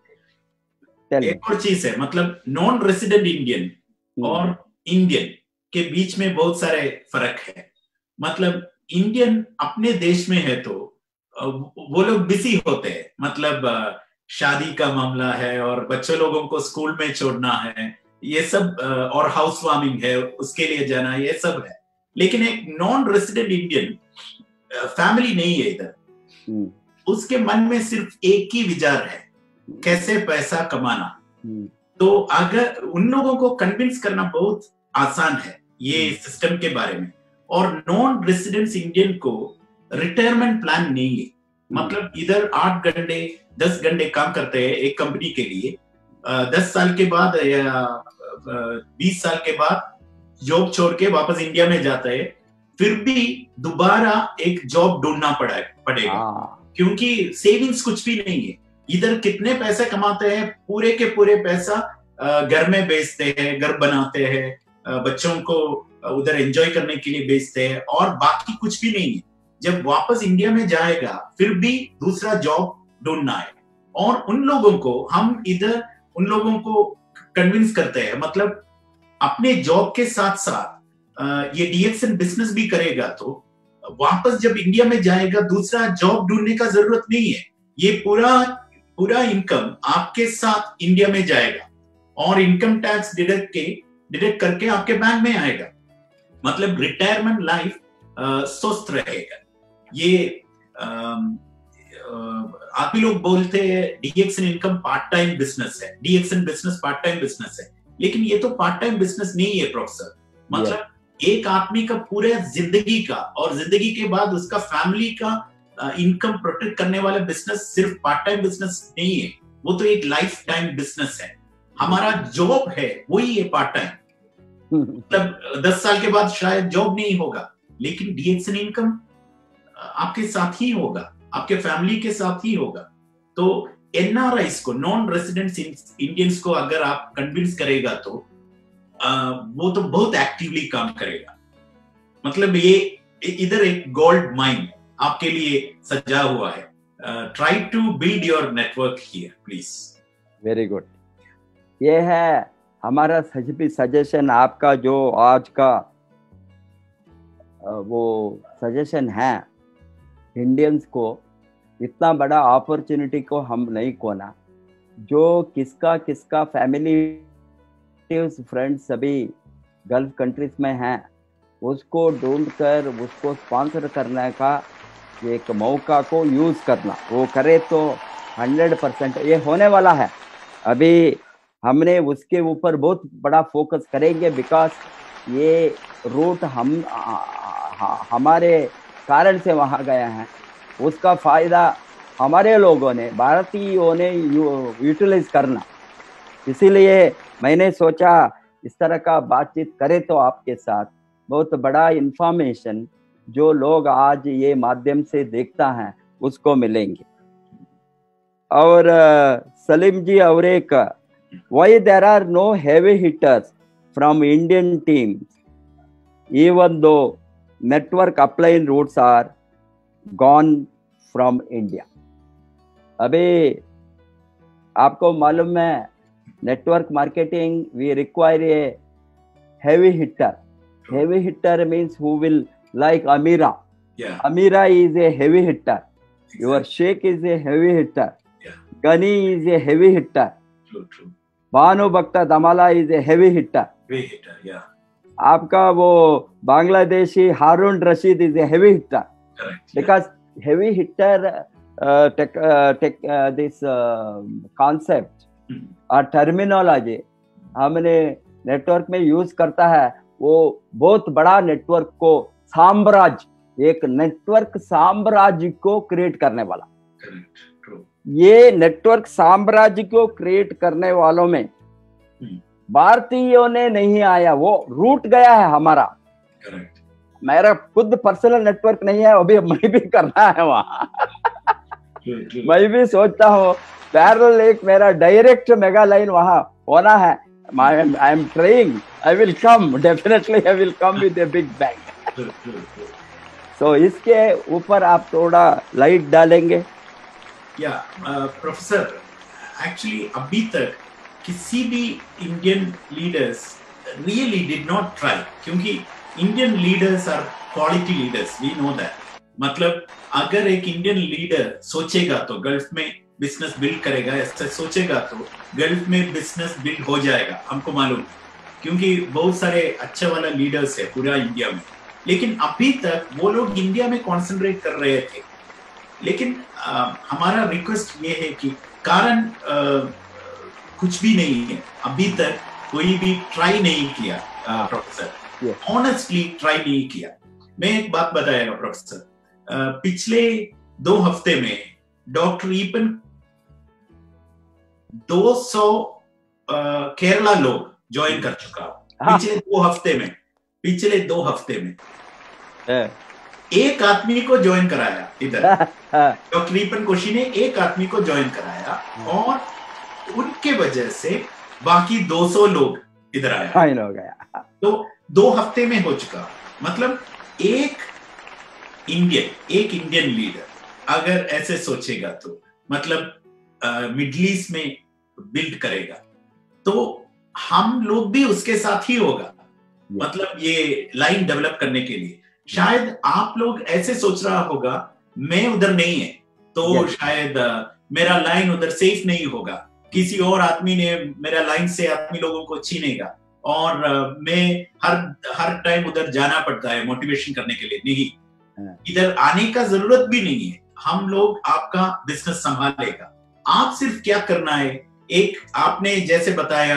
एक और चीज है, मतलब नॉन रेसिडेंट इंडियन और इंडियन के बीच में बहुत सारे फर्क है। मतलब इंडियन अपने देश में है तो वो लोग बिजी होते हैं, मतलब शादी का मामला है और बच्चों लोगों को स्कूल में छोड़ना है, ये सब, और हाउस वार्मिंग है उसके लिए जाना, ये सब है। लेकिन एक नॉन रेसिडेंट इंडियन फैमिली नहीं है इधर, उसके मन में सिर्फ एक ही विचार है, कैसे पैसा कमाना। तो अगर उन लोगों को कन्विंस करना बहुत आसान है ये सिस्टम के बारे में। और नॉन रेसिडेंस इंडियन को रिटायरमेंट प्लान नहीं है, मतलब इधर आठ घंटे दस घंटे काम करते हैं एक कंपनी के लिए, दस साल के बाद या बीस साल के बाद जॉब छोड़ के वापस इंडिया में जाता है, फिर भी दोबारा एक जॉब ढूंढना पड़ा पड़ेगा, क्योंकि सेविंग्स कुछ भी नहीं है। इधर कितने पैसे कमाते हैं, पूरे के पूरे पैसा घर में बेचते हैं, घर बनाते हैं, बच्चों को उधर एंजॉय करने के लिए बेचते हैं, और बाकी कुछ भी नहीं है। जब वापस इंडिया में जाएगा फिर भी दूसरा जॉब ढूंढना है। और उन लोगों को हम इधर उन लोगों को कन्विंस करते हैं, मतलब अपने जॉब के साथ साथ ये डीएक्सन बिजनेस भी करेगा तो वापस जब इंडिया में जाएगा दूसरा जॉब ढूंढने का जरूरत नहीं है। ये पूरा पूरा इनकम आपके साथ इंडिया में जाएगा और इनकम टैक्स डिडक्ट के डिडक्ट करके आपके बैंक में आएगा। मतलब रिटायरमेंट लाइफ स्वस्थ रहेगा। ये आप ही लोग बोलते हैं DXN income part time business है, DXN business part time business है, लेकिन ये तो पार्ट टाइम बिजनेस नहीं है प्रोफेसर। मतलब yeah. एक आदमी का पूरे जिंदगी का और जिंदगी के बाद उसका फैमिली का इनकम प्रोटेक्ट करने वाला बिजनेस सिर्फ पार्ट टाइम बिजनेस नहीं है, वो तो एक लाइफ टाइम बिजनेस है। हमारा जॉब है वही है पार्ट टाइम, मतलब दस साल के बाद शायद जॉब नहीं होगा, लेकिन डीएक्सएन इनकम आपके साथ ही होगा, आपके फैमिली के साथ ही होगा। तो एनआरआईस को, नॉन रेजिडेंट इंडियंस को अगर आप कन्विंस करेगा तो आ, वो तो बहुत एक्टिवली काम करेगा। मतलब ये इधर एक गोल्ड माइन आपके लिए सजा हुआ है। Try to build your network here please. Very good. ये है हमारा सजेशन, आपका जो आज का वो सजेशन है इंडियंस को, इतना बड़ा अपॉर्चुनिटी को हम नहीं खोना। जो किसका किसका फैमिली फ्रेंड्स सभी गल्फ कंट्रीज में हैं, उसको ढूंढ कर उसको स्पॉन्सर करने का एक मौका को यूज करना, वो करे तो हंड्रेड परसेंट ये होने वाला है। अभी हमने उसके ऊपर बहुत बड़ा फोकस करेंगे, बिकॉज ये रूट हम हमारे कारण से वहाँ गया है, उसका फायदा हमारे लोगों ने, भारतीयों ने यूटिलाइज करना। इसीलिए मैंने सोचा इस तरह का बातचीत करे तो आपके साथ बहुत बड़ा इंफॉर्मेशन जो लोग आज ये माध्यम से देखता है उसको मिलेंगे। और सलीम जी, और एक, why there are no heavy hitters from Indian teams even though network upline roots are gone from India. अभी आपको मालूम है, network marketing we require a heavy hitter. Heavy hitter means who will, like Amira. Yeah. Amira is a heavy hitter. Exactly. Your Sheikh is a heavy hitter. Yeah. Gani is a heavy hitter. True, true. Banu Bhakta Damala is a heavy hitter. Heavy hitter, yeah. आपका वो Bangladeshi Harun Rashid is a heavy hitter. Correct. Because yeah. heavy hitter uh, tech, uh, tech, uh, this uh, concept और terminology हमने network में use करता है, वो बहुत बड़ा नेटवर्क को साम्राज्य, एक नेटवर्क साम्राज्य को क्रिएट करने वाला। ये नेटवर्क साम्राज्य को क्रिएट करने वालों में भारतीयों ने नहीं आया, वो रूट गया है हमारा। Correct. मेरा खुद पर्सनल नेटवर्क नहीं है, अभी मैं भी करना है वहां। मैं भी सोचता हूँ पैरेलल एक मेरा डायरेक्ट मेगा लाइन वहां होना है। I am trying. I will come. Definitely I will come with a big bang. So इसके ऊपर आप थोड़ा लाइट डालेंगे? या प्रोफेसर, एक्चुअली अभी तक किसी भी Indian leaders really did not try, क्योंकि Indian leaders are quality leaders, we know that. मतलब अगर एक इंडियन लीडर सोचेगा तो गल्फ में बिजनेस बिल्ड करेगा, ऐसा सोचेगा तो गल्फ में बिजनेस बिल्ड हो जाएगा, हमको मालूम, क्योंकि बहुत सारे अच्छे वाला लीडर्स है पूरा इंडिया में। लेकिन अभी तक वो लोग इंडिया में कॉन्सेंट्रेट कर रहे थे। लेकिन आ, हमारा रिक्वेस्ट ये है कि कारण आ, कुछ भी नहीं है, अभी तक कोई भी ट्राई नहीं किया प्रोफेसर, ऑनेस्टली ट्राई नहीं किया। मैं एक बात बताएगा प्रोफेसर, पिछले दो हफ्ते में डॉक्टर ईपन दो सौ केरला लोग ज्वाइन कर चुका हूं पिछले दो हफ्ते में पिछले दो हफ्ते में एक आदमी को ज्वाइन कराया इधर। डॉक्टर ईपन कोशी ने एक आदमी को ज्वाइन कराया और उनके वजह से बाकी दो सौ लोग इधर आया हो गया। तो दो हफ्ते में हो चुका। मतलब एक इंडियन एक इंडियन लीडर अगर ऐसे सोचेगा तो मतलब मिडिल ईस्ट में बिल्ड करेगा तो हम लोग भी उसके साथ ही होगा। मतलब ये लाइन डेवलप करने के लिए शायद आप लोग ऐसे सोच रहा होगा मैं उधर नहीं है तो yes. शायद uh, मेरा लाइन उधर सेफ नहीं होगा, किसी और आदमी ने मेरा लाइन से आदमी लोगों को छीनेगा और uh, मैं हर हर टाइम उधर जाना पड़ता है मोटिवेशन करने के लिए। नहीं, yeah. इधर आने का जरूरत भी नहीं है, हम लोग आपका बिजनेस संभालेगा। आप सिर्फ क्या करना है, एक आपने जैसे बताया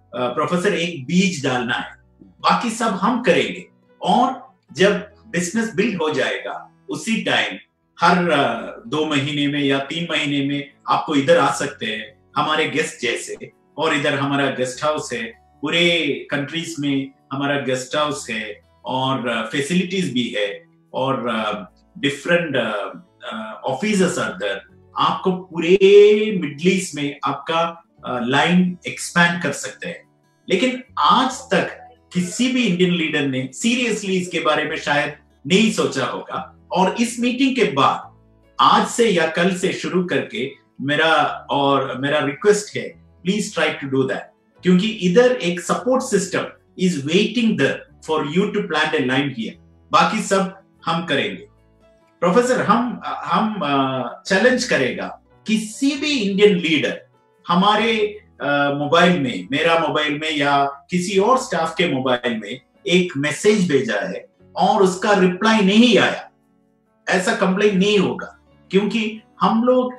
प्रोफेसर एक बीज डालना है, बाकी सब हम करेंगे। और जब बिजनेस बिल्ड हो जाएगा उसी टाइम हर दो महीने में या तीन महीने में आपको इधर आ सकते हैं हमारे गेस्ट जैसे, और इधर हमारा गेस्ट हाउस है, पूरे कंट्रीज में हमारा गेस्ट हाउस है और फैसिलिटीज भी है और डिफरेंट ऑफिसेस आर देयर। आपको पूरे मिडिल ईस्ट में आपका लाइन एक्सपैंड कर सकते हैं। लेकिन आज तक किसी भी इंडियन लीडर ने सीरियसली इसके बारे में शायद नहीं सोचा होगा, और इस मीटिंग के बाद आज से या कल से शुरू करके मेरा और मेरा रिक्वेस्ट है, please try to do that, क्योंकि इधर एक support system is waiting there for you to plant a line here. बाकी सब हम करेंगे। प्रोफेसर, हम हम चैलेंज करेगा किसी भी इंडियन लीडर हमारे मोबाइल में, मेरा मोबाइल में या किसी और स्टाफ के मोबाइल में एक मैसेज भेजा है और उसका रिप्लाई नहीं आया, ऐसा कंप्लेंट नहीं होगा, क्योंकि हम लोग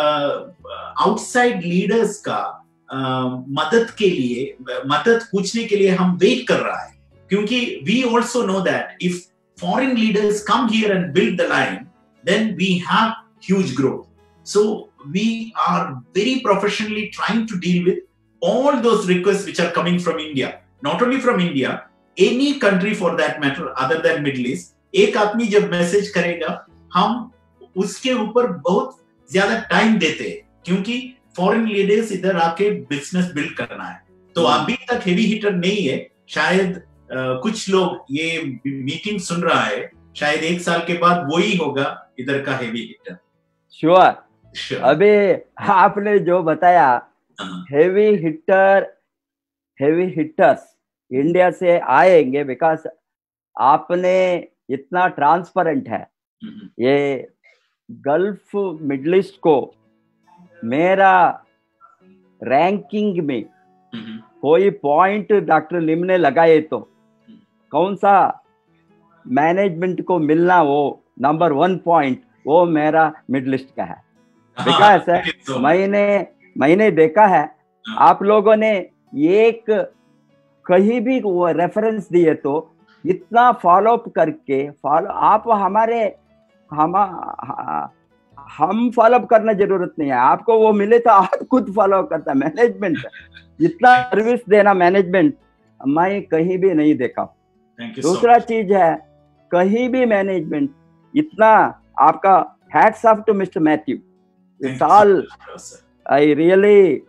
आउटसाइड लीडर्स का uh, मदद के लिए, मदद पूछने के लिए हम वेट कर रहा है, क्योंकि we also know that if foreign leaders come here and build the line, then we have huge growth. So we are very professionally trying to deal with all those requests which are coming from India, not only from India, any country for that matter other than Middle East. एक आदमी जब message करेगा हम उसके ऊपर बहुत ज्यादा time देते हैं, क्योंकि फॉरेन लीडर्स इधर आके बिजनेस बिल्ड करना है। तो अभी तक हेवी हिटर नहीं है। शायद Uh, कुछ लोग ये मीटिंग सुन रहा है, शायद एक साल के बाद वो ही होगा इधर का हेवी हिटर। Sure sure. अभी आपने जो बताया, heavy hitter heavy hitters India से आएंगे, बिकॉज आपने इतना ट्रांसपेरेंट है। ये गल्फ मिडिल ईस्ट को मेरा रैंकिंग में कोई पॉइंट डॉक्टर लिम ने लगाए तो कौन सा मैनेजमेंट को मिलना, वो नंबर वन पॉइंट वो मेरा मिडिल ईस्ट का है। बिकॉज मैंने मैंने देखा है आप लोगों ने एक कहीं भी वो रेफरेंस दिए तो इतना फॉलो अप करके, फॉलो आप हमारे हम हम फॉलो अप करना जरूरत नहीं है, आपको वो मिले तो आप खुद फॉलो करता। मैनेजमेंट इतना सर्विस देना मैनेजमेंट मैं कहीं भी नहीं देखा। दूसरा चीज है, कहीं भी मैनेजमेंट इतना आपका hats off to mister Matthew. It's all I really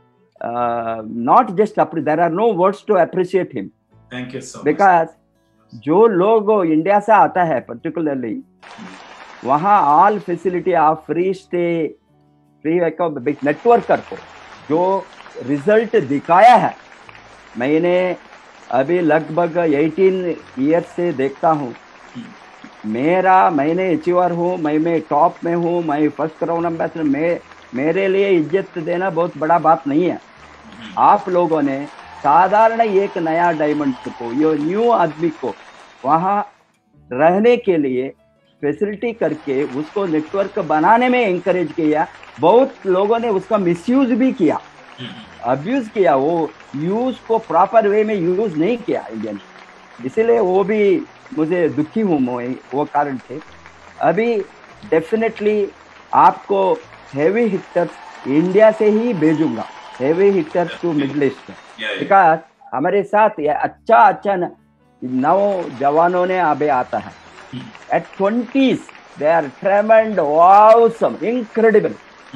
not just there are no words to appreciate him. Thank you so much. Because जो लोग इंडिया से आता है पर्टिकुलरली, वहाँ all facility of free stay, free networker को जो result दिखाया है, मैंने अभी लगभग अठारह ईयर से देखता हूँ। मेरा मैंने अचीवर हूँ, मैं मैं टॉप में हूँ, मैं फर्स्ट क्राउन एम्बेसडर, मैं मेरे लिए इज्जत देना बहुत बड़ा बात नहीं है। आप लोगों ने साधारण एक नया डायमंड को, ये न्यू आदमी को वहाँ रहने के लिए फैसिलिटी करके उसको नेटवर्क बनाने में एंकरेज किया। बहुत लोगों ने उसका मिसयूज भी किया, अब्यूज किया, वो यूज को प्रॉपर वे में यूज नहीं किया इंडियन, इसीलिए वो भी मुझे दुखी हूँ, वो कारण थे। अभी डेफिनेटली आपको हेवी हिटर्स इंडिया से ही भेजूंगा, heavy hitters to Middle East, because हमारे साथ ये अच्छा अच्छा नौजवानों ने अभी आता है at twenties, they are tremendous, awesome, incredible.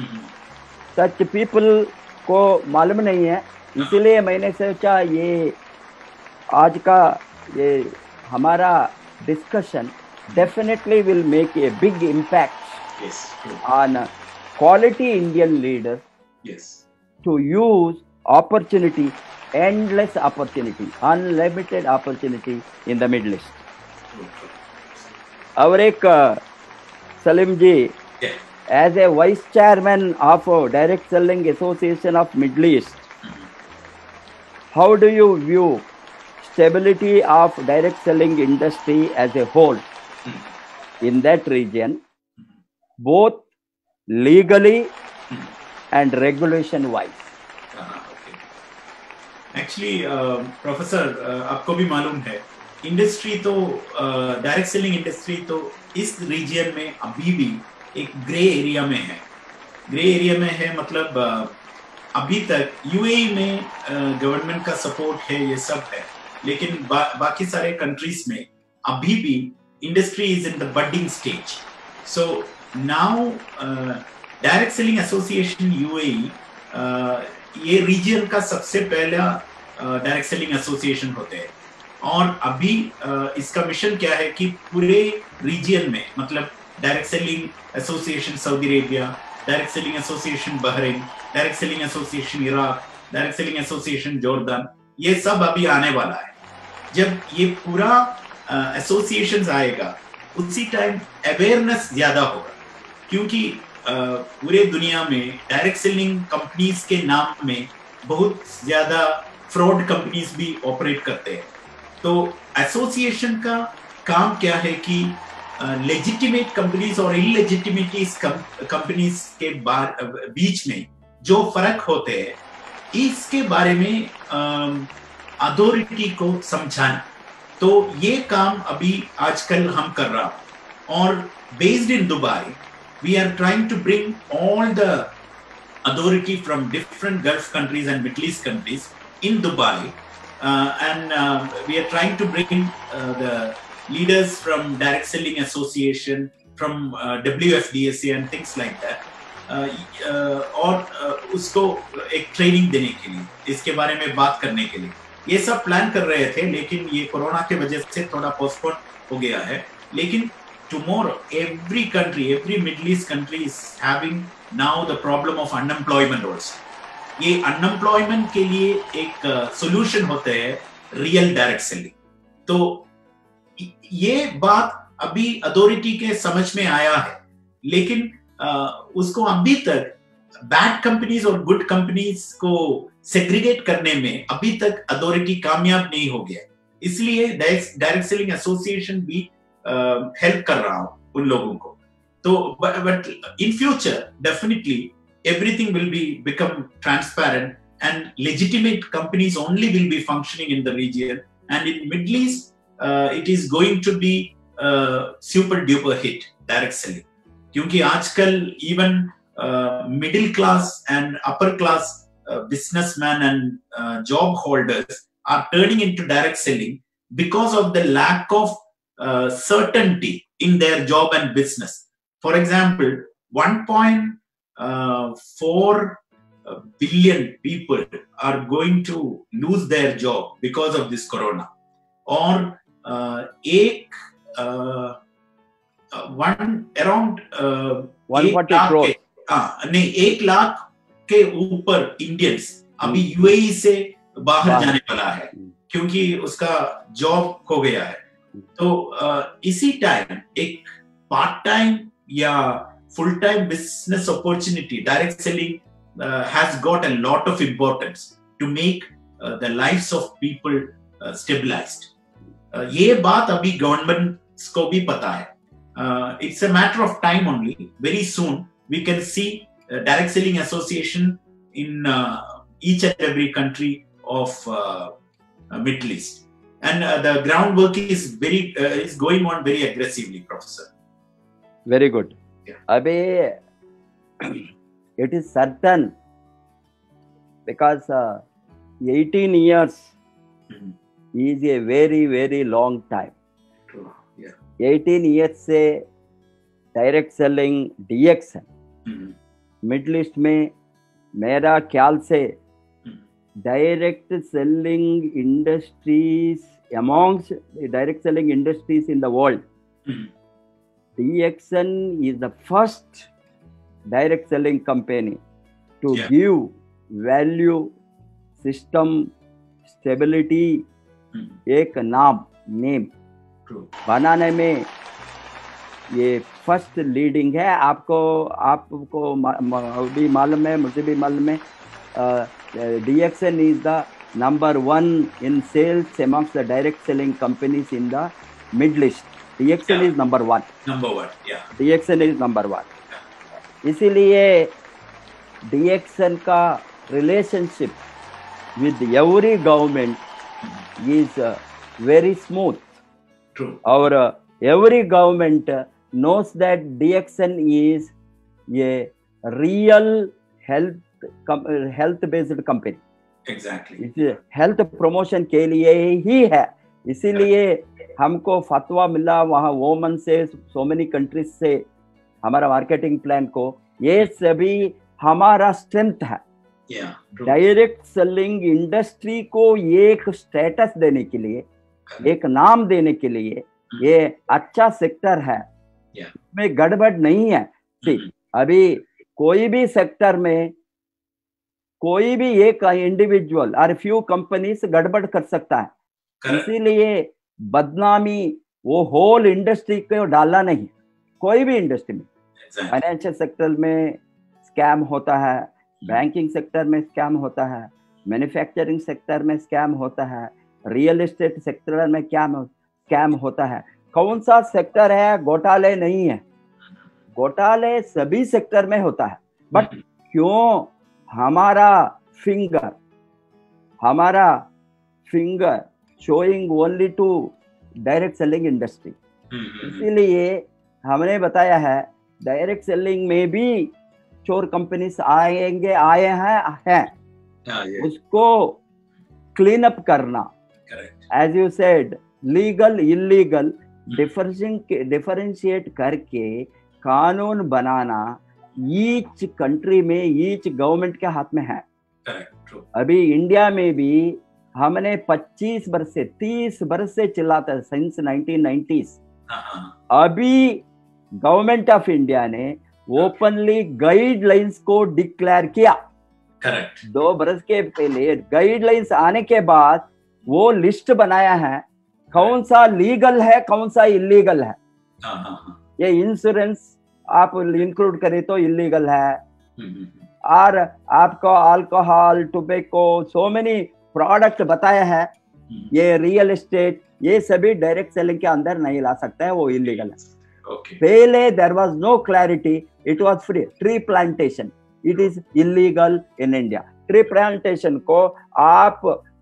Such people को मालूम नहीं है, इसीलिए मैंने सोचा ये आज का ये हमारा discussion definitely will make a big impact on quality Indian leaders to use opportunity, endless opportunity, unlimited opportunity in the Middle East. और एक Salim ji, as a vice chairman of Direct Selling Association of Middle East, how do you view stability of direct selling industry as a whole in that region, both legally and regulation wise? Actually professor आपको भी मालूम है, industry तो direct selling industry तो इस reason में अभी भी एक ग्रे एरिया में है। ग्रे एरिया में है मतलब uh, अभी तक यूएई में गवर्नमेंट uh, का सपोर्ट है, ये सब है, लेकिन बा, बाकी सारे कंट्रीज में अभी भी industry is in the budding stage. So now direct selling association UAE ये रीजन का सबसे पहला डायरेक्ट सेलिंग एसोसिएशन होते हैं, और अभी uh, इसका मिशन क्या है कि पूरे रीजन में मतलब direct selling association Saudi Arabia, direct selling association Bahrain, direct selling association Iraq, direct selling association Jordan, ये सब अभी आने वाला है। जब ये पूरा एसोसिएशन uh, आएगा उसी टाइम अवेयरनेस ज्यादा होगा, क्योंकि uh, पूरे दुनिया में डायरेक्ट सेलिंग कंपनीज के नाम में बहुत ज्यादा फ्रॉड कंपनीज भी ऑपरेट करते हैं। तो एसोसिएशन का काम क्या है कि लेजिटिमेट uh, कंपनीज और इलेजिटिमेट कंपनीज के बीच में जो फर्क होते हैं इसके बारे में अथॉरिटी uh, को समझाना। तो ये काम अभी आजकल हम कर रहा हूं, और based in Dubai we are trying to bring all the authority from different gulf countries and Middle East countries in Dubai, and we are trying to bring the leaders from direct selling association, from uh, W F D S A and things like that, uh, uh, और uh, उसको एक training देने के लिए, इसके बारे में बात करने के लिए ये सब प्लान कर रहे थे, लेकिन ये कोरोना के वजह से थोड़ा पोस्टपोन हो गया है। लेकिन tomorrow every country, every Middle East country is having now the problem of unemployment also. ये अनएम्प्लॉयमेंट के लिए एक सोल्यूशन uh, होते हैं रियल डायरेक्ट सेलिंग। तो ये बात अभी अथॉरिटी के समझ में आया है, लेकिन आ, उसको अभी तक बैड कंपनीज और गुड कंपनीज को सेग्रीगेट करने में अभी तक अथॉरिटी कामयाब नहीं हो गया। इसलिए डायरेक्ट सेलिंग एसोसिएशन भी हेल्प कर रहा हूं उन लोगों को। तो but in future definitely everything will be become transparent and legitimate companies only will be functioning in the region, and in Middle East Uh, it is going to be uh, super duper hit direct selling, क्योंकि आजकल even uh, middle class and upper class uh, businessmen and uh, job holders are turning into direct selling because of the lack of uh, certainty in their job and business. For example, one point four billion people are going to lose their job because of this corona, और Uh, एक one around one forty crore नहीं एक लाख के ऊपर Indians अभी UAE से बाहर जाने वाला है, क्योंकि उसका जॉब खो गया है। तो uh, इसी टाइम एक पार्ट टाइम या full time business opportunity direct selling has got a lot of importance to make the lives of people stabilized. ये बात अभी गवर्नमेंट को भी पता है। It's a matter of time only, very soon we can see direct selling association in each and every country of Middle East, and the ground work is very is going on very aggressively professor. Very good. अबे it is certain because eighteen years mm-hmm. is a very very long time. True. Yeah. eighteen years से direct selling D X N Middle East में मेरा ख्याल से direct selling industries amongst direct selling industries in the world, D X N is the first direct selling company to yeah. give value system stability एक नाम name बनाने में ये first leading है। आपको आपको भी मालूम है, मुझे भी मालूम है, D X N is the number one in sales amongst the direct selling companies in the Middle East. D X N yeah. is number one. Number one, yeah. D X N is number one. इसीलिए D X N का relationship with every government is uh, very smooth. True. Our uh, every government uh, knows that D X N is a real health com- health based company. Exactly. इस health promotion के लिए ही है, इसीलिए हमको फतवा मिला वहाँ वोमन से, सो मेनी कंट्रीज से हमारा मार्केटिंग प्लान को, ये सभी हमारा स्ट्रेंथ है. Yeah, true. Direct selling industry को एक स्टेटस देने के लिए, एक नाम देने के लिए ये अच्छा सेक्टर है. Yeah. में गड़बड़ नहीं है. See, अभी कोई भी सेक्टर में कोई भी एक इंडिविजुअल और फ्यू कंपनीज गड़बड़ कर सकता है. इसीलिए बदनामी वो होल इंडस्ट्री को डालना नहीं. कोई भी इंडस्ट्री में, फाइनेंशियल सेक्टर में स्कैम होता है, बैंकिंग सेक्टर में स्कैम होता है, मैन्युफैक्चरिंग सेक्टर में स्कैम होता है, रियल एस्टेट सेक्टर में क्या स्कैम होता है. कौन सा सेक्टर है घोटाले नहीं है? घोटाले सभी सेक्टर में होता है. बट क्यों हमारा फिंगर हमारा finger showing only to direct selling industry? इसीलिए हमने बताया है डायरेक्ट सेलिंग में भी चोर कंपनीज आएंगे, आए हैं हैं उसको क्लीन अप करना. As you said, legal illegal differentiate करके कानून बनाना ईच कंट्री में, ईच गवर्नमेंट के हाथ में है. अभी इंडिया में भी हमने पच्चीस वर्ष से तीस वर्ष से चिल्लाता है, सिंस नाइनटीन नाइंटीज़. अभी गवर्नमेंट ऑफ इंडिया ने ओपनली गाइडलाइंस को डिक्लेयर किया. करेक्ट. दो बरस के पहले गाइडलाइंस आने के बाद वो लिस्ट बनाया है कौन सा लीगल है, कौन सा इलीगल है. ये इंश्योरेंस आप इंक्लूड करें तो इलीगल है, और आपको alcohol, tobacco, so many product बताया है. ये रियल एस्टेट, ये सभी डायरेक्ट सेलिंग के अंदर नहीं ला सकते हैं, वो इलीगल है. Okay. पहले there was no clarity, it was free. Tree plantation, it is illegal in India. Tree plantation को आप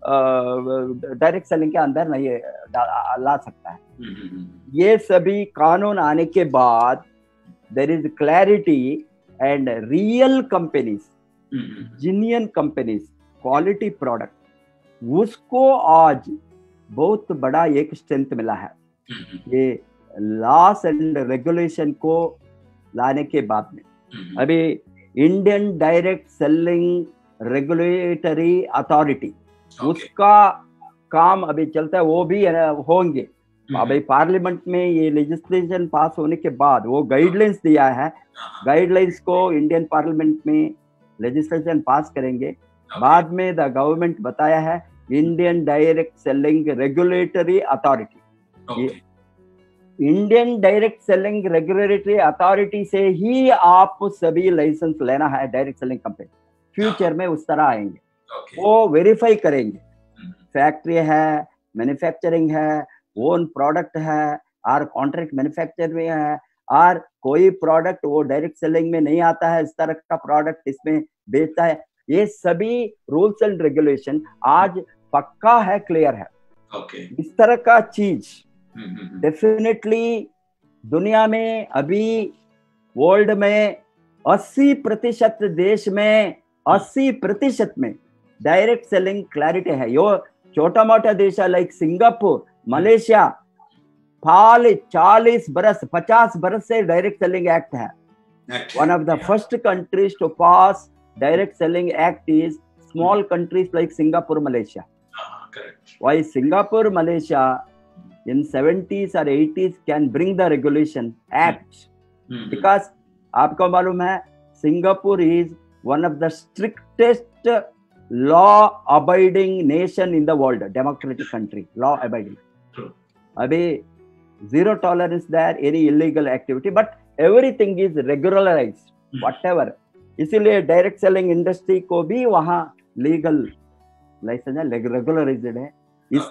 डायरेक्ट सेलिंग के अंदर नहीं ला सकता है. ये सभी कानून आने के बाद there is clarity, and real companies, genuine companies, quality product, उसको आज बहुत बड़ा एक स्ट्रेंथ मिला है. ये लॉस एंड रेगुलेशन को लाने के बाद में अभी Indian direct selling regulatory authority, उसका काम अभी चलता है, वो भी होंगे. अभी पार्लियामेंट में ये लेजिस्लेशन पास होने के बाद वो गाइडलाइंस दिया है. गाइडलाइंस को इंडियन पार्लियामेंट में लेजिस्लेशन पास करेंगे. बाद में द गवर्नमेंट बताया है Indian direct selling regulatory authority. Indian direct selling regulatory authority से ही आप सभी लाइसेंस लेना है. डायरेक्ट सेलिंग कंपनी फ्यूचर में उस तरह आएंगे. वो वेरीफाई करेंगे फैक्ट्री है, मैन्युफैक्चरिंग है, ओन प्रोडक्ट है, और कॉन्ट्रैक्ट मैन्युफैक्चर में है, और कोई प्रोडक्ट वो डायरेक्ट सेलिंग में नहीं आता है, इस तरह का प्रोडक्ट इसमें बेचता है. ये सभी रूल्स एंड रेगुलेशन आज पक्का है, क्लियर है. okay. इस तरह का चीज डेफिनेटली दुनिया में अभी वर्ल्ड में अस्सी प्रतिशत देश में अस्सी प्रतिशत में डायरेक्ट सेलिंग क्लैरिटी है. यो छोटा मोटा देश है लाइक सिंगापुर, मलेशिया, फाल चालीस बरस पचास बरस से डायरेक्ट सेलिंग एक्ट है. One of the first countries to pass direct selling act is small countries like Singapore, Malaysia. Why Singapore, Malaysia in seventies or eighties can bring the regulation act? Mm-hmm. Because आपको मालूम है Singapore is one of the strictest law abiding nation in the world, democratic country, law abiding. True. अभी zero tolerance there any illegal activity, but everything is regularized, mm-hmm. whatever. इसीलिए direct selling industry को भी वहाँ legal licence है, regularised है. इस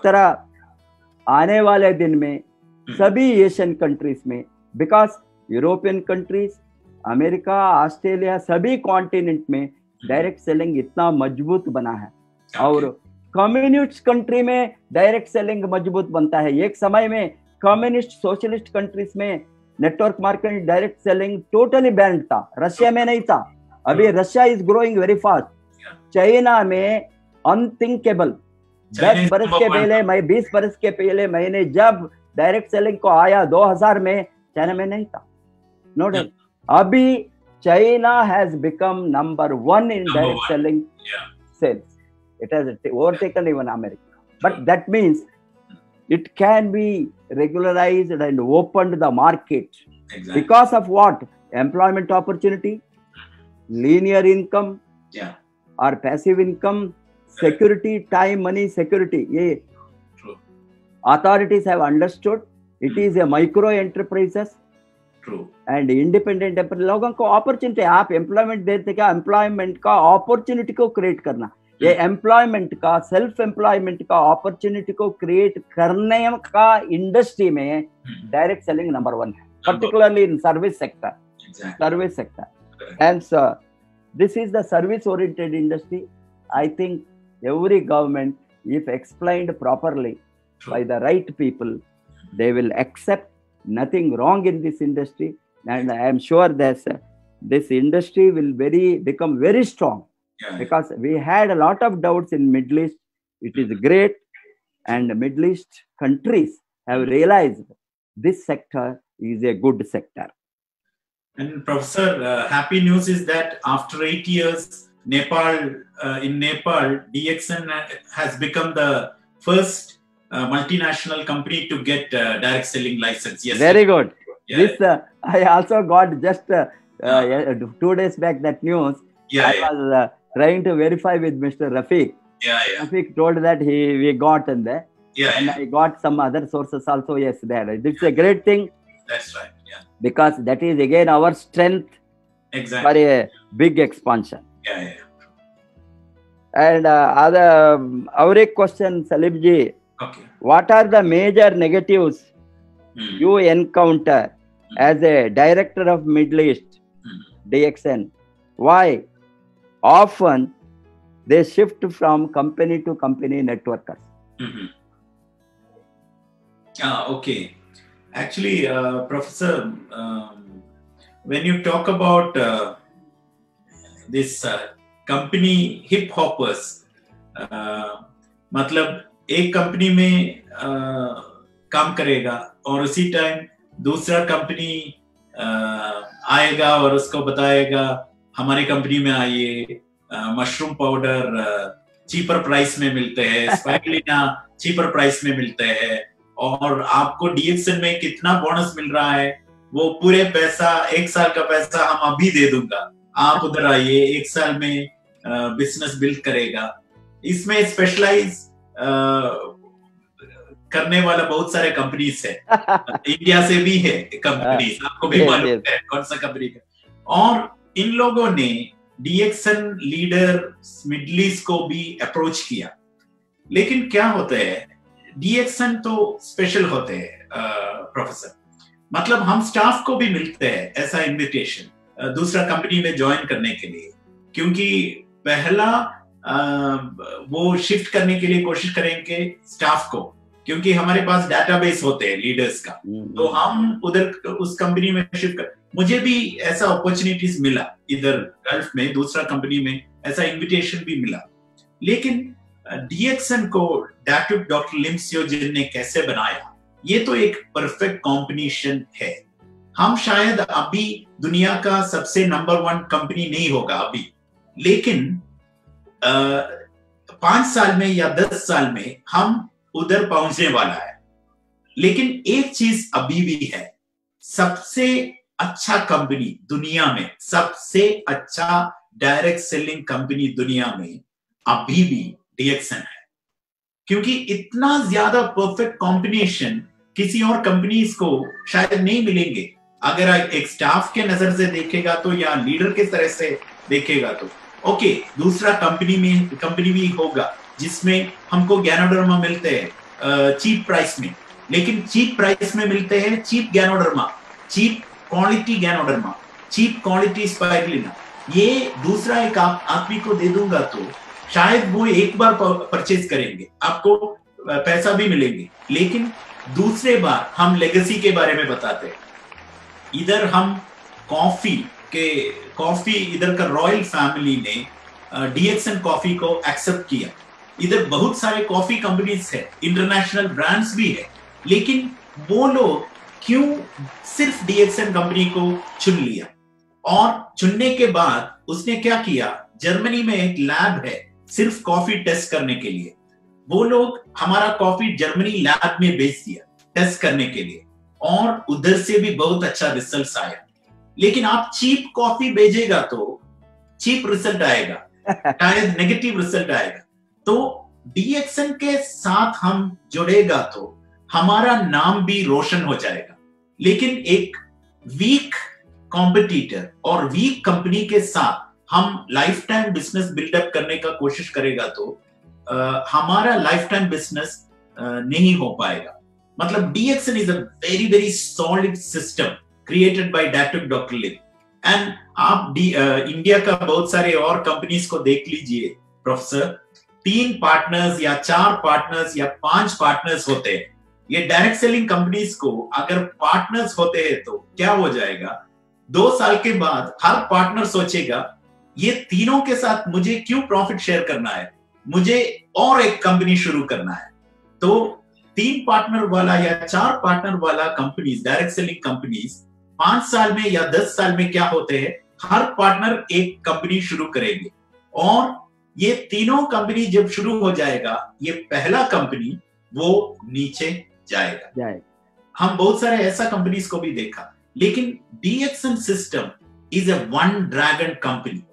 तरह आने वाले दिन में सभी एशियन कंट्रीज में, because European countries, America, Australia, सभी कॉन्टिनेंट में डायरेक्ट सेलिंग इतना मजबूत बना है. और कम्युनिस्ट कंट्री में डायरेक्ट सेलिंग मजबूत बनता है। एक समय में कम्युनिस्ट सोशलिस्ट कंट्रीज में network marketing direct selling totally banned था, रशिया में नहीं था। अभी Russia is growing very fast. China में अनथिंकेबल, दस बरस के पहले मैं बीस बरस के पहले मैंने जब डायरेक्ट सेलिंग को आया दो हज़ार में, चाइना में नहीं था। नो डाउट अभी China has become number one in direct selling sales. It has overtaken even America. But that means it can be regularized and opened the market. Exactly. Because of what? Employment opportunity, linear income, yeah, or passive income, security, time, money, security. Yeah. True. Authorities have understood it is a micro enterprises. True. And independent लोगों को opportunity, आप employment देते क्या? Employment का opportunity को create करना. ये employment का, सेल्फ एम्प्लॉयमेंट का अपॉर्चुनिटी को क्रिएट करने का इंडस्ट्री में डायरेक्ट सेलिंग नंबर वन है, particularly in service sector. Service sector and this is the service oriented industry. I think every government, if explained properly by the right people, they will accept nothing wrong in this industry, and I am sure that uh, this industry will very become very strong. Yeah. Because we had a lot of doubts in Middle East. It is great, and Middle East countries have realized this sector is a good sector. And Professor, uh, happy news is that after eight years, Nepal, uh, in Nepal, D X N has become the first uh, multinational company to get uh, direct selling license. Yes. Very good. Yeah. This uh, I also got just uh, uh, two days back that news. Yeah. I yeah. was uh, trying to verify with Mister Rafiq. Yeah, yeah. Rafiq told that he we got in there. Yeah. And yeah. I got some other sources also. Yes, there. It's a great thing. That's right. Yeah. Because that is again our strength. Exactly. For a big expansion. Yeah, yeah. And uh, other um, our question, Salim ji. Okay. What are the major negatives hmm. you encounter hmm. as a director of Middle East hmm. D X N? Why often they shift from company to company networkers? Mm-hmm. Ah, okay. Actually, uh, Professor, um, when you talk about uh, this uh, company hip hoppers, uh, मतलब एक company में uh, काम करेगा और उसी time दूसरा company uh, आएगा और उसको बताएगा हमारी कंपनी में आइए, मशरूम पाउडर चीपर प्राइस में मिलते हैं, स्पाइरुलिना चीपर प्राइस में मिलते हैं, और आपको डीएक्सएन में कितना बोनस मिल रहा है वो पूरे पैसा, एक साल का पैसा हम अभी दे दूंगा, आप उधर आइए, एक साल में बिजनेस बिल्ड करेगा. इसमें स्पेशलाइज करने वाला बहुत सारे कंपनीज है. इंडिया से भी है कंपनीज, आपको भी मालूम है कौन सा कंपनी का. और इन लोगों ने डीएक्सएन लीडर मिडिल ईस्ट को भी अप्रोच किया. लेकिन क्या होता है, डीएक्सएन तो स्पेशल होते हैं प्रोफेसर, मतलब हम स्टाफ को भी मिलते हैं ऐसा इनविटेशन दूसरा कंपनी में ज्वाइन करने के लिए, क्योंकि पहला आ, वो शिफ्ट करने के लिए कोशिश करेंगे स्टाफ को, क्योंकि हमारे पास डेटाबेस होते हैं लीडर्स का, तो हम उधर उस कंपनी में शिफ्ट कर. मुझे भी ऐसा अपॉर्चुनिटीज मिला इधर गल्फ में, दूसरा कंपनी में ऐसा इनविटेशन भी मिला. लेकिन डीएक्सएन को डॉक्टर लिम सियो जिन ने कैसे बनाया, ये तो एक परफेक्ट कॉम्बिनेशन है. हम शायद अभी दुनिया का सबसे नंबर वन कंपनी नहीं होगा अभी, लेकिन पांच साल में या दस साल में हम उधर पहुंचने वाला है. लेकिन एक चीज अभी भी है, सबसे अच्छा कंपनी दुनिया में, सबसे अच्छा डायरेक्ट सेलिंग कंपनी दुनिया में अभी भी डीएक्सएन है, क्योंकि इतना ज्यादा परफेक्ट कॉम्बिनेशन किसी और कंपनीज को शायद नहीं मिलेंगे. अगर एक स्टाफ के नजर से देखेगा तो, या लीडर के तरह से देखेगा तो ओके, दूसरा कंपनी में कंपनी भी होगा जिसमें हमको गैनोडर्मा मिलते हैं चीप प्राइस में, लेकिन चीप प्राइस में मिलते हैं cheap ganoderma, cheap quality ganoderma, cheap quality spirulina. ये दूसरा एक आदमी को दे दूंगा तो शायद वो एक बार परचेज करेंगे, आपको पैसा भी मिलेंगे, लेकिन दूसरे बार हम लेगेसी के बारे में बताते हैं। इधर हम कॉफी के कॉफी इधर का रॉयल फैमिली ने डीएक्सएन कॉफी को एक्सेप्ट किया। इधर बहुत सारे कॉफी कंपनीज है, इंटरनेशनल ब्रांड्स भी है, लेकिन वो लोग क्यों सिर्फ डीएक्सएन कंपनी को चुन लिया? और चुनने के बाद उसने क्या किया, जर्मनी में एक लैब है सिर्फ कॉफी टेस्ट करने के लिए। वो लोग हमारा कॉफी जर्मनी लैब में भेज दिया टेस्ट करने के लिए, और उधर से भी बहुत अच्छा रिजल्ट आया। लेकिन आप चीप कॉफी भेजेगा तो चीप रिजल्ट आएगा, शायद नेगेटिव रिजल्ट आएगा। तो डीएक्सएन के साथ हम जुड़ेगा तो हमारा नाम भी रोशन हो जाएगा। लेकिन एक वीक कॉम्पिटिटर और वीक कंपनी के साथ हम लाइफ टाइम बिजनेस बिल्डअप करने का कोशिश करेगा तो आ, हमारा लाइफ टाइम बिजनेस नहीं हो पाएगा। मतलब DXN is a very very solid system created by doctor Lin. And आप इंडिया का बहुत सारे और कंपनीज को देख लीजिए प्रोफेसर, तीन पार्टनर्स या चार पार्टनर्स या पांच पार्टनर्स होते हैं। ये डायरेक्ट सेलिंग कंपनीज को अगर पार्टनर्स होते हैं तो क्या हो जाएगा, दो साल के बाद हर पार्टनर सोचेगा ये तीनों के साथ मुझे क्यों प्रॉफिट शेयर करना है, मुझे और एक कंपनी शुरू करना है। तो तीन पार्टनर वाला या चार पार्टनर वाला कंपनीज, डायरेक्ट सेलिंग कंपनीज, पांच साल में या दस साल में क्या होते हैं, हर पार्टनर एक कंपनी शुरू करेंगे, और ये तीनों कंपनी जब शुरू हो जाएगा, ये पहला कंपनी वो नीचे जाएगा जाएगा। हम बहुत सारे ऐसा कंपनीज को भी देखा। लेकिन DXN system is a one dragon company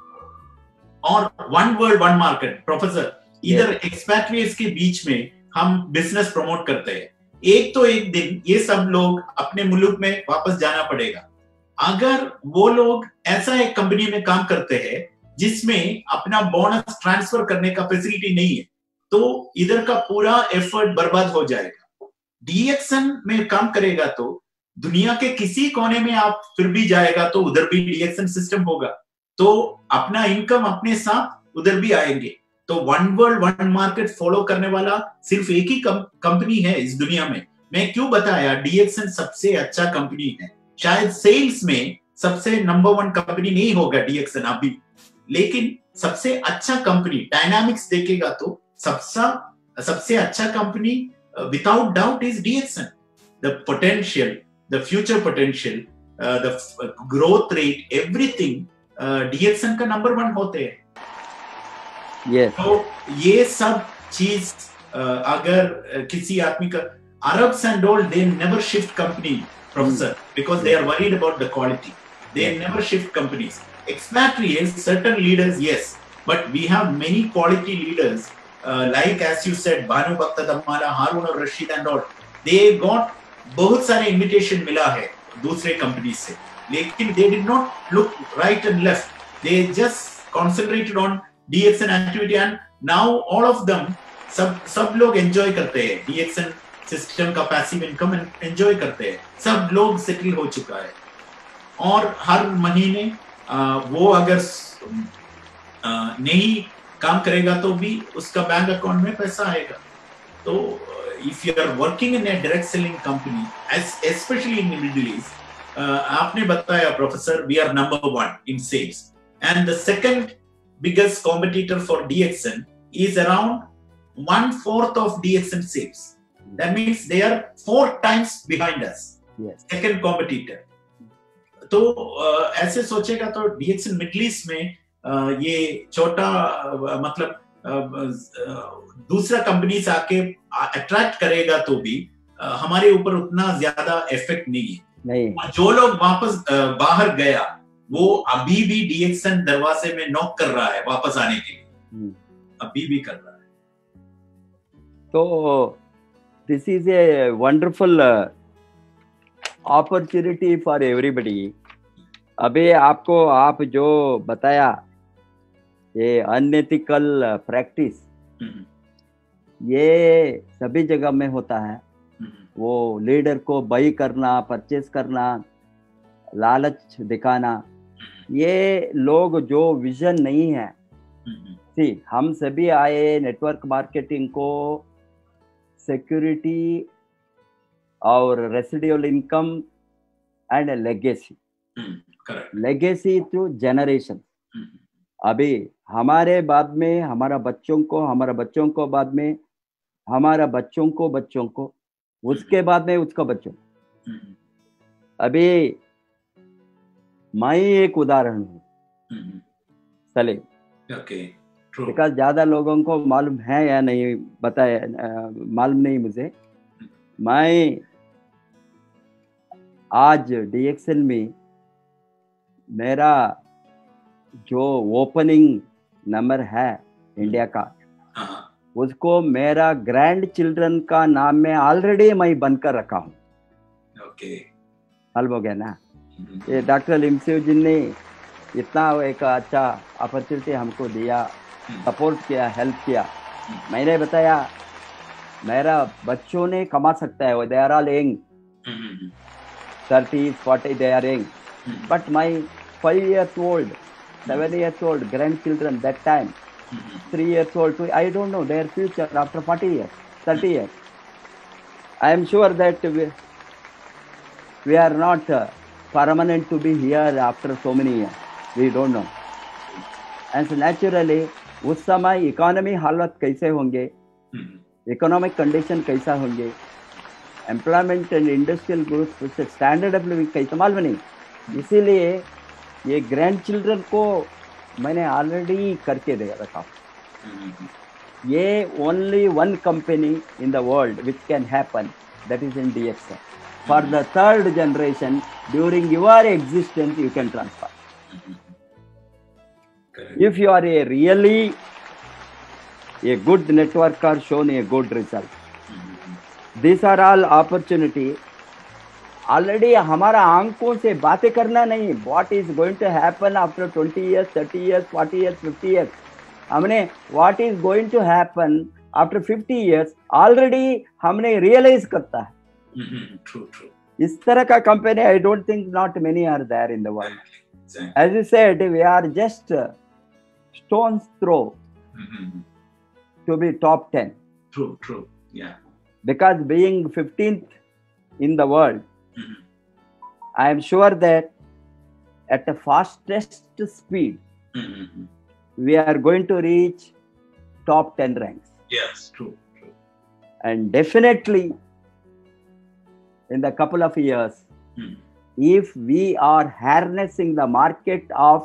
और one world one market. Professor, इधर एक्सपैट्रिएट्स के बीच में हम बिजनेस प्रमोट करते हैं। एक तो एक दिन ये सब लोग अपने मुल्क में वापस जाना पड़ेगा। अगर वो लोग ऐसा एक कंपनी में काम करते हैं जिसमें अपना बोनस ट्रांसफर करने का फैसिलिटी नहीं है, तो इधर का पूरा एफर्ट बर्बाद हो जाएगा। डीएक्सएन में काम करेगा तो दुनिया के किसी कोने में आप फिर भी जाएगा तो उधर भी डीएक्सएन सिस्टम होगा, तो अपना इनकम अपने साथ उधर भी आएंगे। तो one world one market follow करने वाला सिर्फ एक ही कंपनी है इस दुनिया में। मैं क्यों बताया डीएक्सएन सबसे अच्छा कंपनी है। शायद सेल्स में सबसे नंबर वन कंपनी नहीं होगा डीएक्सएन अभी, लेकिन सबसे अच्छा कंपनी डायनामिक्स देखेगा तो सबसे सबसे अच्छा company without doubt is DXN. The potential, the future potential, the growth rate, everything DXN का नंबर वन होते हैं। yes. तो ये सब चीज uh, अगर किसी आदमी का, Arabs and all they never shift company professor because they are worried about the quality, they never shift companies. Expatriates, certain leaders, yes, but we have many quality leaders, uh, like as you said, Banu Bhakta Dhammala, Harun और Rashid and all. They got बहुत सारे invitation मिला है दूसरे company से, लेकिन they did not look right and left. They just concentrated on DXN activity and now all of them, सब सब लोग enjoy करते हैं डीएक्सएन सिस्टम का passive income enjoy करते हैं। सब लोग settle हो चुका है, और हर महीने Uh, वो अगर uh, नहीं काम करेगा तो भी उसका बैंक अकाउंट में पैसा आएगा। तो if you are working in a direct selling company, especially in Middle East, आपने बताया professor, we are number one in sales, and the second biggest competitor for DXN is around one fourth of DXN sales. That means they are four times behind us, second competitor. तो uh, ऐसे सोचेगा तो DXN Middle East में uh, ये छोटा uh, मतलब uh, दूसरा company से आके अट्रैक्ट करेगा तो भी uh, हमारे ऊपर उतना ज्यादा इफेक्ट नहीं है। नहीं। जो लोग वापस uh, बाहर गया वो अभी भी डीएक्सएन दरवाजे में नॉक कर रहा है वापस आने के लिए, अभी भी कर रहा है। तो this is a wonderful opportunity for everybody. अभी आपको आप जो बताया ये अनएथिकल प्रैक्टिस, ये सभी जगह में होता है। वो लीडर को बाई करना, परचेस करना, लालच दिखाना, ये लोग जो विजन नहीं है सी हम सभी आए नेटवर्क मार्केटिंग को सिक्योरिटी और residual income and legacy, legacy to generation. अभी हमारे बाद में हमारा बच्चों को, हमारा बच्चों को बाद में हमारा बच्चों को बच्चों को, उसके बाद में उसका बच्चों। अभी मैं एक उदाहरण हूँ सलीम, बिकॉज ज्यादा लोगों को मालूम है या नहीं बताया, मालूम नहीं मुझे। मैं आज डीएक्सएल में मेरा जो ओपनिंग नंबर है इंडिया का, उसको मेरा ग्रैंड चिल्ड्रन का नाम में ऑलरेडी मैं बनकर रखा हूँ। ओके, हल हो गया ना। ये डॉक्टर लिमसिव जी ने इतना एक अच्छा अपॉर्चुनिटी हमको दिया, सपोर्ट किया, हेल्प किया। मैंने बताया मेरा बच्चों ने कमा सकता है, they are all young, thirty forty they are young, but my five years old, seven years old grandchildren that time, three years old, two, I don't know their future after forty years, thirty years. I am sure that we, we are not uh, permanent to be here after so many years. We don't know. And so naturally, उस समय economy हालत कैसे होंगे, economic condition कैसा होंगे, employment and industrial growth, standard of living कैसा मालूम नहीं। इसीलिए ये ग्रैंड चिल्ड्रन को मैंने ऑलरेडी करके दे रखा। ये only one company in the world which can happen, that is in DXL. For the third generation during your existence you can transfer if you are a really a good networker, shown a good result. These are all opportunity. Already हमारा आंखों से बातें करना नहीं, what is going to happen after twenty years, thirty years, forty years, fifty years, हमने what is going to happen after fifty years already हमने realize करता है। ट्रू ट्रू इस तरह का कंपनी I don't think not many are there in the world. As you said, we are just stones throw to be top ten. True true yeah, because being fifteenth in the world, I am sure that at the fastest speed, mm-hmm. we are going to reach top ten ranks. Yes, true, true. And definitely, in the couple of years, mm. if we are harnessing the market of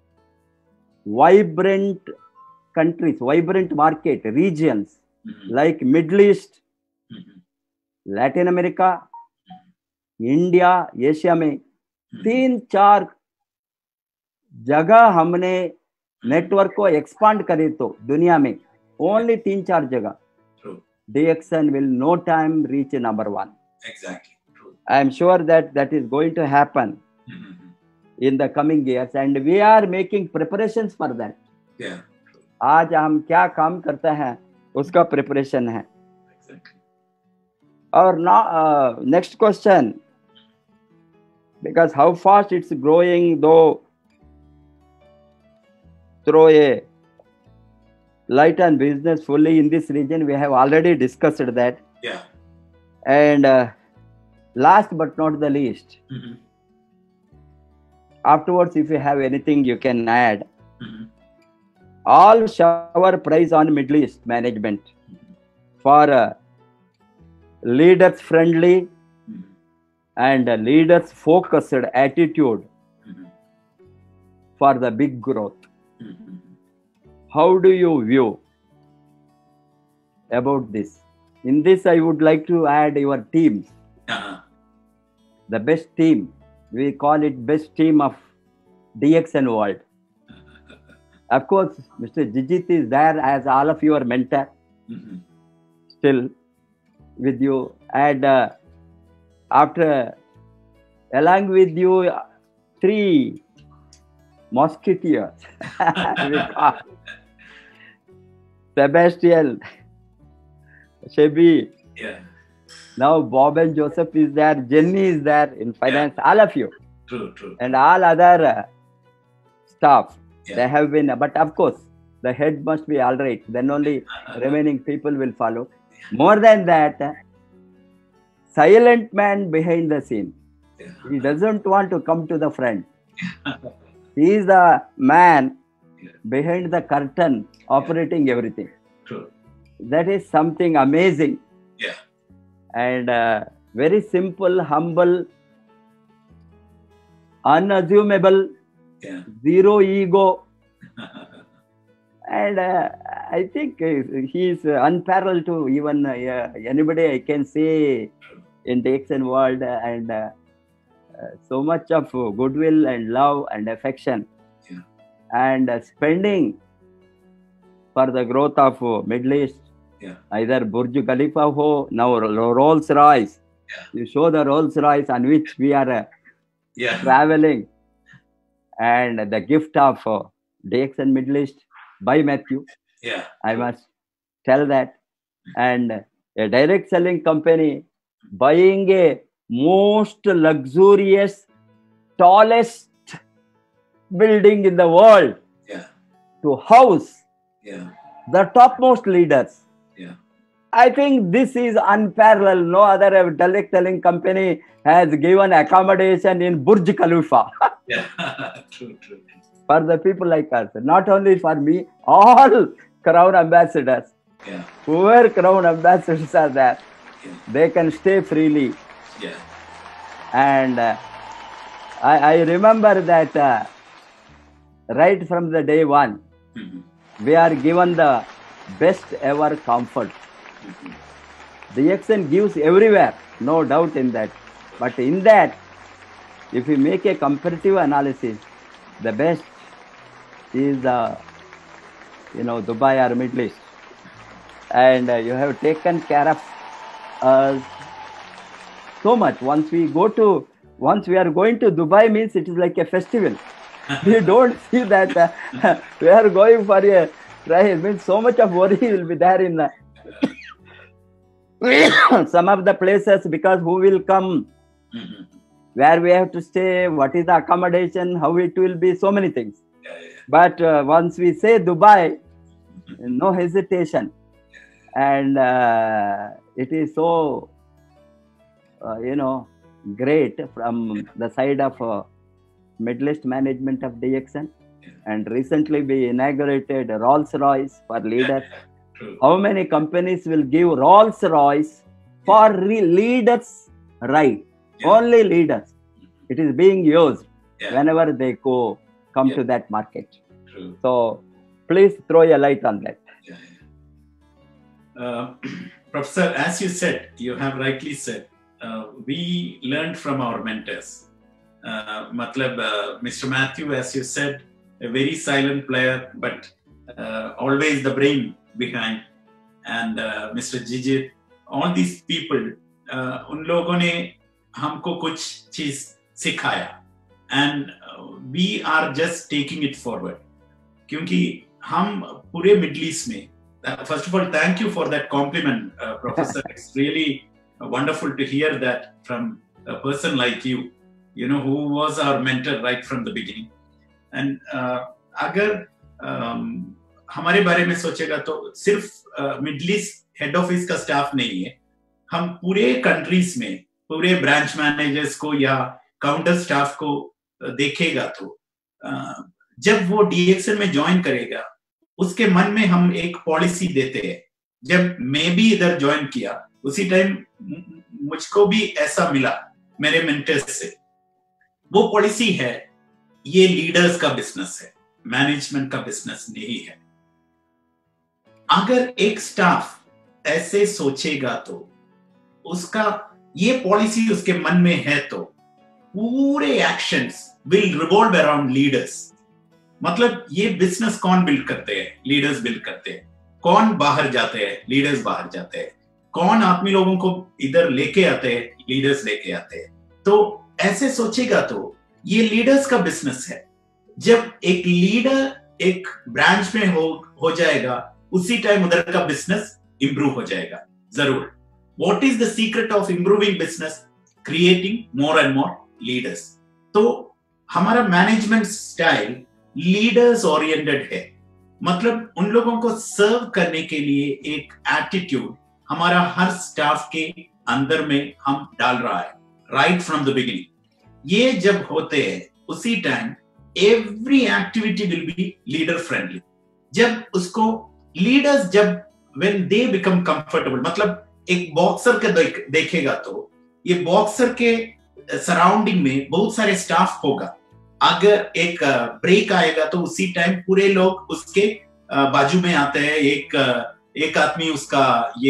vibrant countries, vibrant market regions, mm-hmm. like Middle East, mm-hmm. Latin America, India, Asia में तीन चार जगह हमने network को expand करे तो दुनिया में ओनली तीन चार जगह DXL will no time reach number one. Exactly. True. I am sure that that is going to happen mm-hmm. in the coming years and we are making preparations for that. Yeah. True. आज हम क्या काम करते हैं उसका preparation है। Exactly. और now uh, next question, because how fast it's growing, though through a light on business fully in this region, we have already discussed that. Yeah. And uh, last but not the least, mm-hmm. afterwards, if you have anything you can add, mm-hmm. all shower praise on Middle East management mm-hmm. for uh, leaders friendly mm-hmm. and uh, leaders focused attitude mm-hmm. for the big growth. Mm-hmm. How do you view about this? In this, I would like to add your teams. Uh-huh. The best team. We call it best team of D X N world. Of course, Mister Jijit is there as all of your mentor. Mm-hmm. Still with you. And uh, after, along with you, three musketeers. Sebastian, Shebi. Yeah. Now Bob and Joseph is there. Jenny is there in finance. Yeah. All of you. True, true. And all other uh, staff. Yeah. They have been. But of course, the head must be all right. Then only remaining people will follow. More than that, silent man behind the scene. Yeah. He doesn't want to come to the front. He is the man Yeah. behind the curtain operating everything. True. That is something amazing. Yeah. And uh, very simple, humble, unassumable, Yeah. zero ego. And uh, I think uh, he is uh, unparalleled to even uh, yeah, anybody I can say in the D X N world, uh, and uh, uh, so much of uh, goodwill and love and affection, Yeah. and uh, spending for the growth of uh, Middle East. Yeah. Either Burj Khalifa ho, now Rolls Royce. Yeah. You show the Rolls Royce on which we are uh, Yeah. traveling, and the gift of uh, D X N Middle East by Matthew. Yeah. I must tell that. And a direct selling company buying a most luxurious, tallest building in the world Yeah. to house Yeah. the topmost leaders. Yeah. I think this is unparalleled. No other direct selling company has given accommodation in Burj Khalifa. Yeah. True. True. For the people like us, not only for me, all crown ambassadors, Yeah. whoever crown ambassadors are there, Yeah. they can stay freely. Yeah. And uh, I, I remember that uh, right from the day one, Mhm. we are given the best ever comfort. Mhm. The X N gives everywhere, no doubt in that. But in that, if you make a comparative analysis, the best is the, you know, Dubai or Middle East. And uh, you have taken care of us so much. Once we go to, once we are going to Dubai means it is like a festival. We don't see that uh, we are going for a drive. Means so much of worry will be there in the some of the places, because who will come, Mhm. where we have to stay, what is the accommodation, how it will be, so many things. Yeah. Yeah. But uh, once we say Dubai, no hesitation. And uh, it is so, uh, you know, great from the side of uh, Middle East management of D X N. Yeah. And recently we inaugurated Rolls Royce for leaders. True. How many companies will give Rolls Royce for re- leaders' right? Yeah. Only leaders. It is being used Yeah. whenever they go come Yeah. to that market. True. So please throw a light on that. Yeah, yeah. Uh, Professor, as you said, you have rightly said, uh, we learned from our mentors. Uh, matlab, uh, Mister Matthew, as you said, a very silent player, but uh, always the brain behind. And uh, Mister Jijit, all these people, uh, उन लोगों ने हमको कुछ चीज सिखाया. And uh, we are just taking it forward. क्योंकि हम पूरे मिडल ईस्ट में, first of all, thank you for that compliment, uh, Professor. It's really uh, wonderful to hear that from a person like you, you know, who was our mentor right from the beginning. And uh, अगर um, हमारे बारे में सोचेगा तो सिर्फ Middle East head office का staff नहीं है, हम पूरे कंट्रीज में पूरे ब्रांच मैनेजर्स को या काउंटर स्टाफ को देखेगा तो uh, जब वो डीएक्सएन में ज्वाइन करेगा, उसके मन में हम एक पॉलिसी देते हैं. जब मैं भी इधर ज्वाइन किया, उसी टाइम मुझको भी ऐसा मिला मेरे मेंटर्स से. वो पॉलिसी है, ये लीडर्स का बिजनेस है, मैनेजमेंट का बिजनेस नहीं है. अगर एक स्टाफ ऐसे सोचेगा तो उसका ये पॉलिसी उसके मन में है तो पूरे actions will revolve around leaders. मतलब ये बिजनेस कौन बिल्ड करते हैं? लीडर्स बिल्ड करते हैं. कौन बाहर जाते हैं? लीडर्स बाहर जाते हैं. कौन आदमी लोगों को इधर लेके आते हैं? लीडर्स लेके आते हैं. तो ऐसे सोचेगा तो ये लीडर्स का बिजनेस है. जब एक लीडर एक ब्रांच में हो हो जाएगा, उसी टाइम उधर का बिजनेस इंप्रूव हो जाएगा जरूर. What is the secret of improving business? Creating more and more leaders. तो हमारा मैनेजमेंट स्टाइल लीडर्स ओरिएंटेड है. मतलब उन लोगों को सर्व करने के लिए एक एटीट्यूड हमारा हर स्टाफ के अंदर में हम डाल रहा है राइट फ्रॉम द बिगिनिंग। ये जब होते हैं उसी time every activity will be leader friendly. जब उसको लीडर्स जब व्हेन दे बिकम कंफर्टेबल, मतलब एक बॉक्सर के देख, देखेगा तो ये बॉक्सर के सराउंडिंग में बहुत सारे स्टाफ होगा। अगर एक ब्रेक आएगा तो उसी टाइम पूरे लोग उसके बाजू में आते हैं। एक एक आदमी उसका ये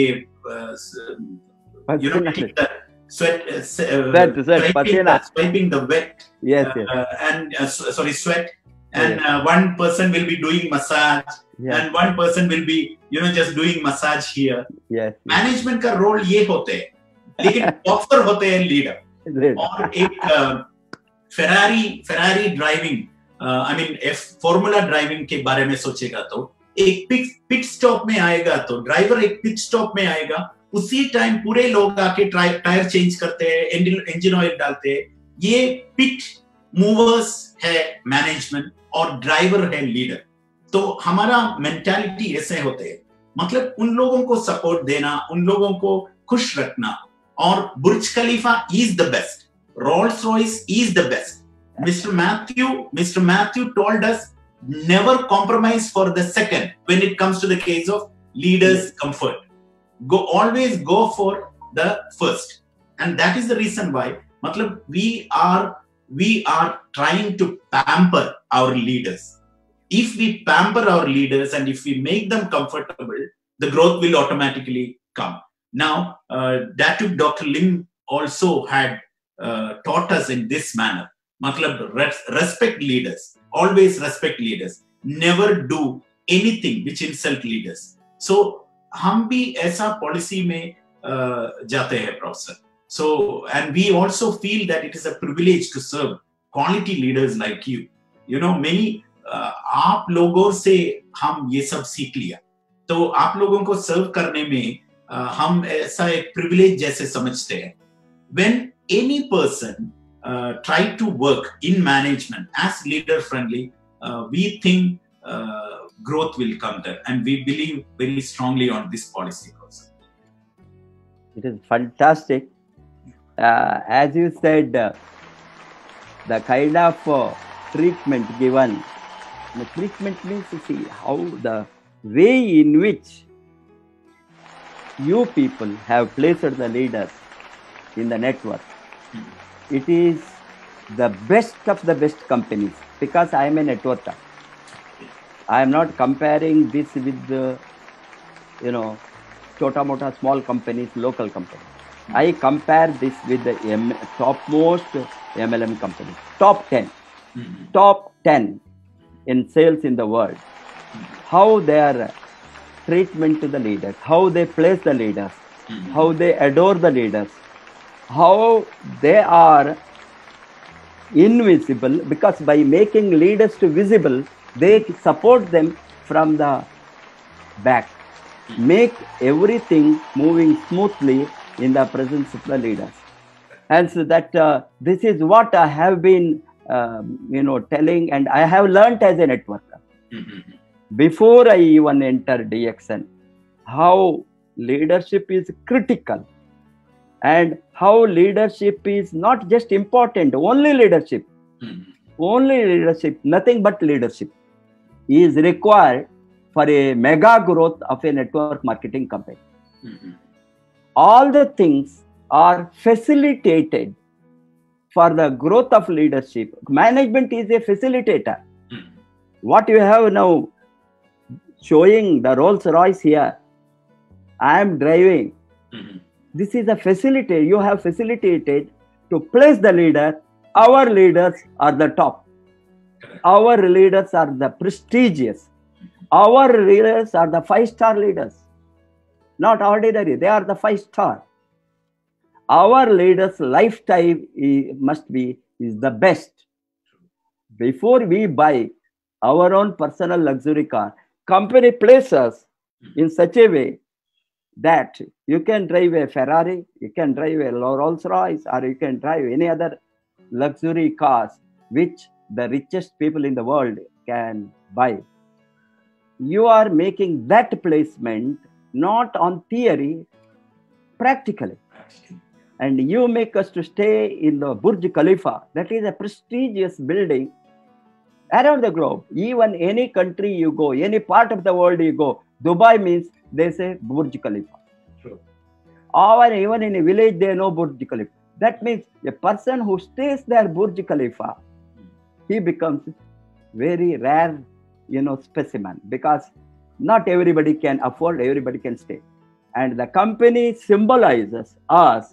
you know sweat uh, sweat, sweat, swiping, the, swiping the wet yes, yes. Uh, and uh, sorry sweat and yes. uh, one person will be doing massage yes. and one person will be you know just doing massage here. yes, yes. Management का role ये होते हैं, लेकिन boxer होते हैं leader. और एक Ferrari Ferrari driving I mean formula driving के बारे में सोचेगा तो एक पिट पिट स्टॉप में आएगा तो ड्राइवर एक पिट स्टॉप में आएगा, उसी टाइम पूरे लोग आके टायर चेंज करते हैं, इंजन ऑयल डालते हैं। ये पिट मूवर्स है मैनेजमेंट और ड्राइवर है लीडर। तो हमारा मेंटालिटी ऐसे होते हैं, मतलब उन लोगों को सपोर्ट देना, उन लोगों को खुश रखना। और Burj Khalifa is the best, Rolls Royce is the best. Mister Matthew mister Matthew told us never compromise for the second when it comes to the case of leaders yes. comfort. Go always go for the first, and that is the reason why matlab we are we are trying to pamper our leaders. If we pamper our leaders and if we make them comfortable, the growth will automatically come. Now uh, Datuk Doctor Lim also had uh, taught us in this manner, matlab res respect leaders, always respect leaders, never do anything which insult leaders. So हम भी ऐसा policy में uh, जाते हैं professor. So and we also feel that it is a privilege to serve quality leaders like you. You know many uh, आप लोगों से हम ये सब सीख लिया, तो आप लोगों को सर्व करने में uh, हम ऐसा एक प्रिविलेज जैसे समझते हैं। When any person uh, try to work in management as leader friendly, uh, we think uh, growth will come there, and we believe very strongly on this policy also. It is fantastic. Uh, as you said, uh, the kind of uh, treatment given, the treatment means to see how the way in which you people have placed the leaders in the network. Mm-hmm. It is the best of the best companies, because I am a networker. I am not comparing this with the, you know, chota mota small companies, local companies. Mm-hmm. I compare this with the M topmost M L M companies, top ten, mm-hmm. top ten in sales in the world. Mm-hmm. How their treatment to the leaders, how they place the leaders, mm-hmm. how they adore the leaders, how they are invisible, because by making leaders to visible, they support them from the back, make everything moving smoothly in the presence of the leaders. And so that uh, this is what I have been uh, you know telling, and I have learnt as a networker. Mm-hmm. Before I even entered D X N, how leadership is critical, and how leadership is not just important, only leadership, mm-hmm. only leadership, nothing but leadership is required for a mega growth of a network marketing company. Mm-hmm. All the things are facilitated for the growth of leadership. Management is a facilitator. Mm-hmm. What you have now showing the Rolls Royce here, I am driving. Mm-hmm. This is a facilitator. You have facilitated to place the leader. Our leaders are the top. Our leaders are the prestigious. Our leaders are the five-star leaders. Not ordinary, they are the five-star. Our leaders' lifetime is, must be is the best. Before we buy our own personal luxury car, company places us in such a way that you can drive a Ferrari, you can drive a Rolls Royce, or you can drive any other luxury cars which the richest people in the world can buy. you are making that placement not on theory, practically. And you make us to stay in the Burj Khalifa. That is a prestigious building around the globe. Even any country you go, any part of the world you go, Dubai means they say Burj Khalifa. True. Or even in a village, they know Burj Khalifa. That means a person who stays there, Burj Khalifa, he becomes very rare, you know, specimen, because not everybody can afford, everybody can stay. And the company symbolizes us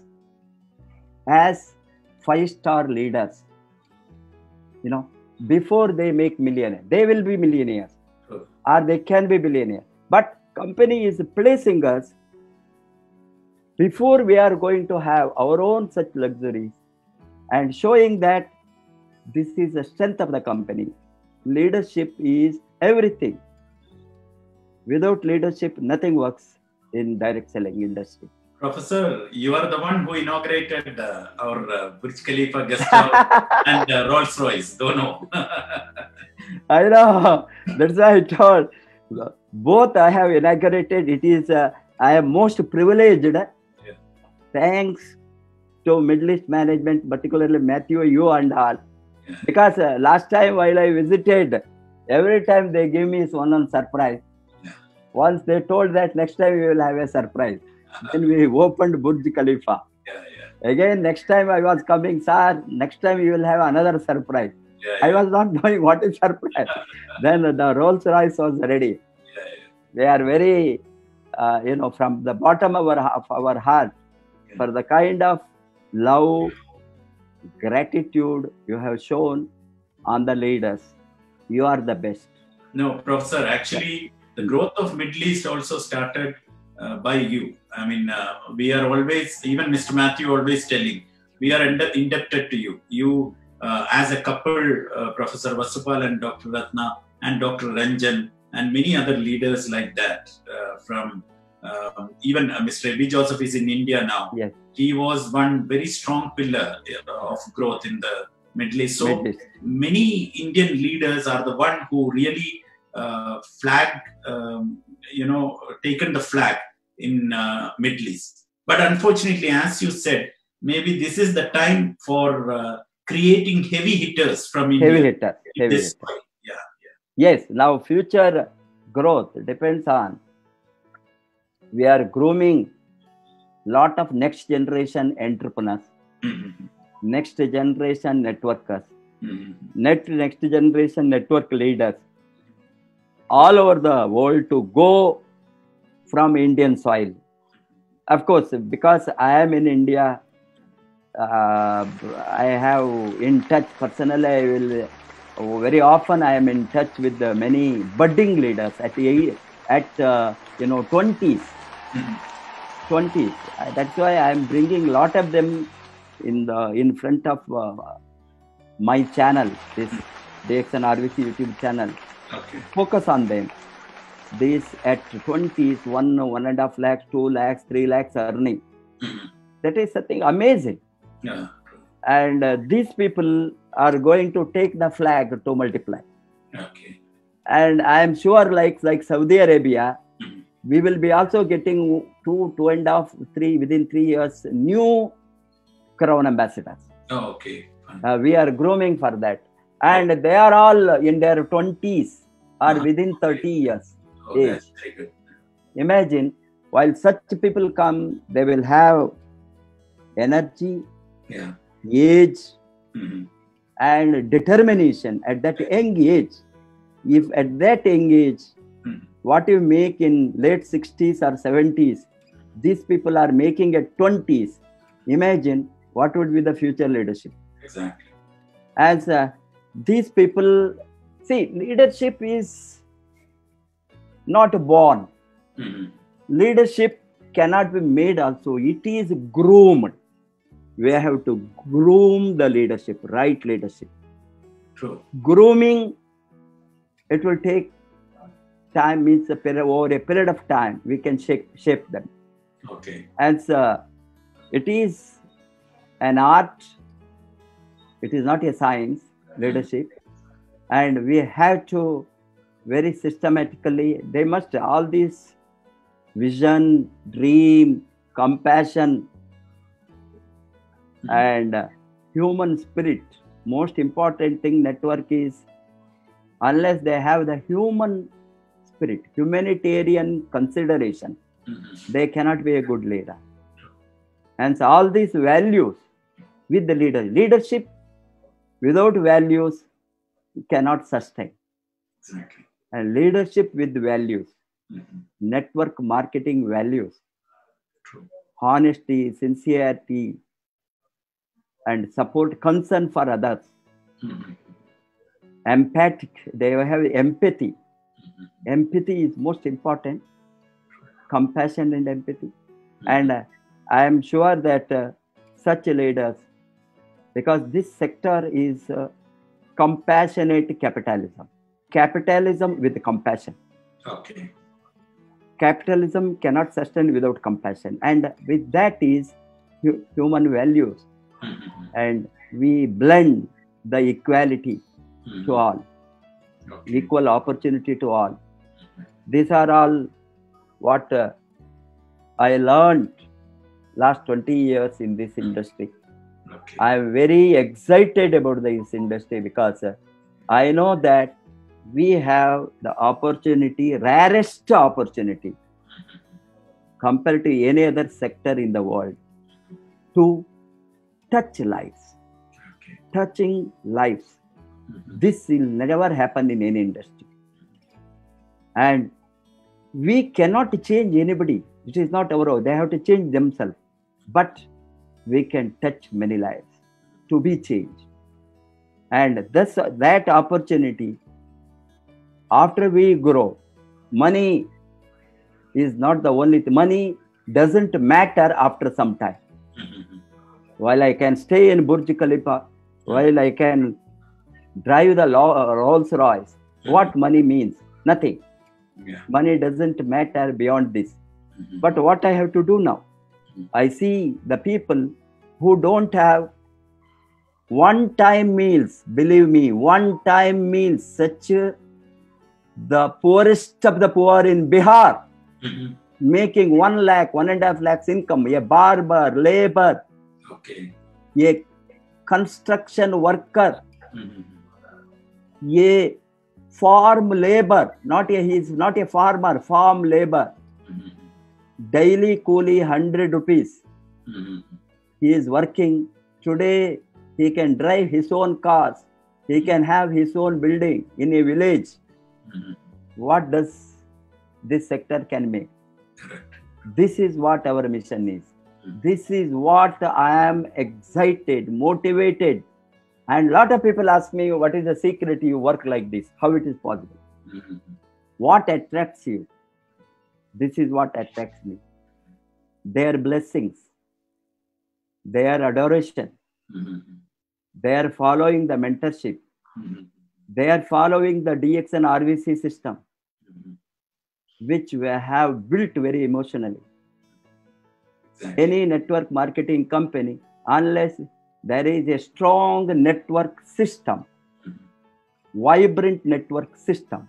as five-star leaders. You know, before they make millionaires, they will be millionaires, True. Or they can be billionaires. But company is placing us before we are going to have our own such luxuries, and showing that this is the strength of the company. Leadership is everything. Without leadership, nothing works in direct selling industry. Professor, you are the one who inaugurated uh, our uh, Burj Khalifa guest house and uh, Rolls Royce. Don't know. I know. That's why I told. Both I have inaugurated. It is, uh, I am most privileged. Yeah. Thanks to Middle East management, particularly Matthew, you and all. Yeah. Because uh, last time while I visited, every time they give me one surprise. Yeah. Once they told that next time we will have a surprise. Then we opened Burj Khalifa. Yeah, yeah. Again, next time I was coming, sir, next time you will have another surprise. Yeah, yeah. I was not knowing what is surprise. Then the Rolls Royce was ready. Yeah, yeah. They are very, uh, you know, from the bottom of our, of our heart, yeah, for the kind of love, gratitude you have shown on the leaders. You are the best. No, Professor, actually, the growth of Middle East also started uh, by you. I mean, uh, we are always, even Mister Matthew always telling, we are indebted to you. You, uh, as a couple, uh, Professor Vasupal and Doctor Ratna and Doctor Ranjan and many other leaders like that, uh, from uh, even uh, Mister A B Joseph is in India now. Yes. He was one very strong pillar of growth in the Middle East. So Middle East. Many Indian leaders are the one who really uh, flagged, um, you know, taken the flag in uh, Middle East. But unfortunately, as you said, maybe this is the time for uh, creating heavy hitters from India. Heavy hitter. Heavy this hitter. Yeah, yeah. Yes, now future growth depends on, we are grooming lot of next generation entrepreneurs, Mm-hmm. next generation networkers, Mm-hmm. net, next generation network leaders all over the world to go from Indian soil. Of course, because I am in India, uh, I have in touch personally, I will, uh, very often I am in touch with uh, many budding leaders at, at uh, you know, twenties. Mm-hmm. twenties. Uh, that's why I am bringing a lot of them in the in front of uh, my channel, this D X N R V C YouTube channel. Okay. Focus on them. These at twenties, one, one and a half lakhs, two lakhs, three lakhs earning. Mm-hmm. That is something amazing. Yeah. And uh, these people are going to take the flag to multiply. Okay. And I am sure, like like Saudi Arabia, Mm-hmm. we will be also getting two, two and a half, three, within three years, new Crown ambassadors. Oh, okay. Uh, we are grooming for that. And they are all in their twenties or Uh-huh. within thirty years. Oh, age. that's very good. Imagine, while such people come, they will have energy, Yeah. age, Mm-hmm. and determination at that young age. If at that young age, Mm-hmm. what you make in late sixties or seventies, these people are making at twenties, imagine what would be the future leadership. Exactly. As uh, these people, see, leadership is not born. Mm-hmm. Leadership cannot be made also. It is groomed. We have to groom the leadership, right leadership. True. Grooming, it will take time, means a period, over a period of time, we can shape, shape them. Okay. As uh, it is an art, it is not a science, leadership. And we have to very systematically. They must, all these vision, dream, compassion, and uh, human spirit. Most important thing network is, unless they have the human spirit, humanitarian consideration, they cannot be a good leader. And so all these values with the leader, leadership without values cannot sustain. Exactly. And leadership with values, Mm-hmm. network marketing values, True. honesty, sincerity, and support, concern for others, Mm-hmm. empathic, they have empathy. Mm-hmm. Empathy is most important, compassion and empathy. And uh, I am sure that uh, such leaders, because this sector is uh, compassionate capitalism, capitalism with compassion. Okay. Capitalism cannot sustain without compassion, and with that is hu- human values, Mm-hmm. and we blend the equality Mm-hmm. to all, Okay. equal opportunity to all. These are all what uh, I learned last twenty years in this industry. Okay. I am very excited about this industry because uh, I know that we have the opportunity, rarest opportunity compared to any other sector in the world, to touch lives, Okay. touching lives. Mm-hmm. This will never happen in any industry. And we cannot change anybody. It is not our own. They have to change themselves. But we can touch many lives to be changed. And this, that opportunity, after we grow, money is not the only thing. Money doesn't matter after some time. Mm-hmm. While I can stay in Burj Khalifa, while I can drive the Rolls Royce, what money means? Nothing. Yeah. Money doesn't matter beyond this. Mm-hmm. But what I have to do now? I see the people who don't have one-time meals, believe me, one-time meals, such uh, the poorest of the poor in Bihar, Mm-hmm. making one lakh, one and a half lakhs income, a barber, labor, Okay. a construction worker, Mm-hmm. a farm labor, not a, he is not a farmer, farm labor, Mm-hmm. daily coolie one hundred rupees. Mm-hmm. He is working. Today, he can drive his own cars. He can have his own building in a village. Mm-hmm. What does this sector can make? Correct. This is what our mission is. Mm-hmm. This is what I am excited, motivated. And a lot of people ask me, what is the secret you work like this? How it is possible? Mm-hmm. What attracts you? This is what attracts me. Their blessings, their adoration, Mm-hmm. they are following the mentorship, Mm-hmm. they are following the D X and R V C system, Mm-hmm. which we have built very emotionally. Exactly. Any network marketing company, unless there is a strong network system, Mm-hmm. vibrant network system,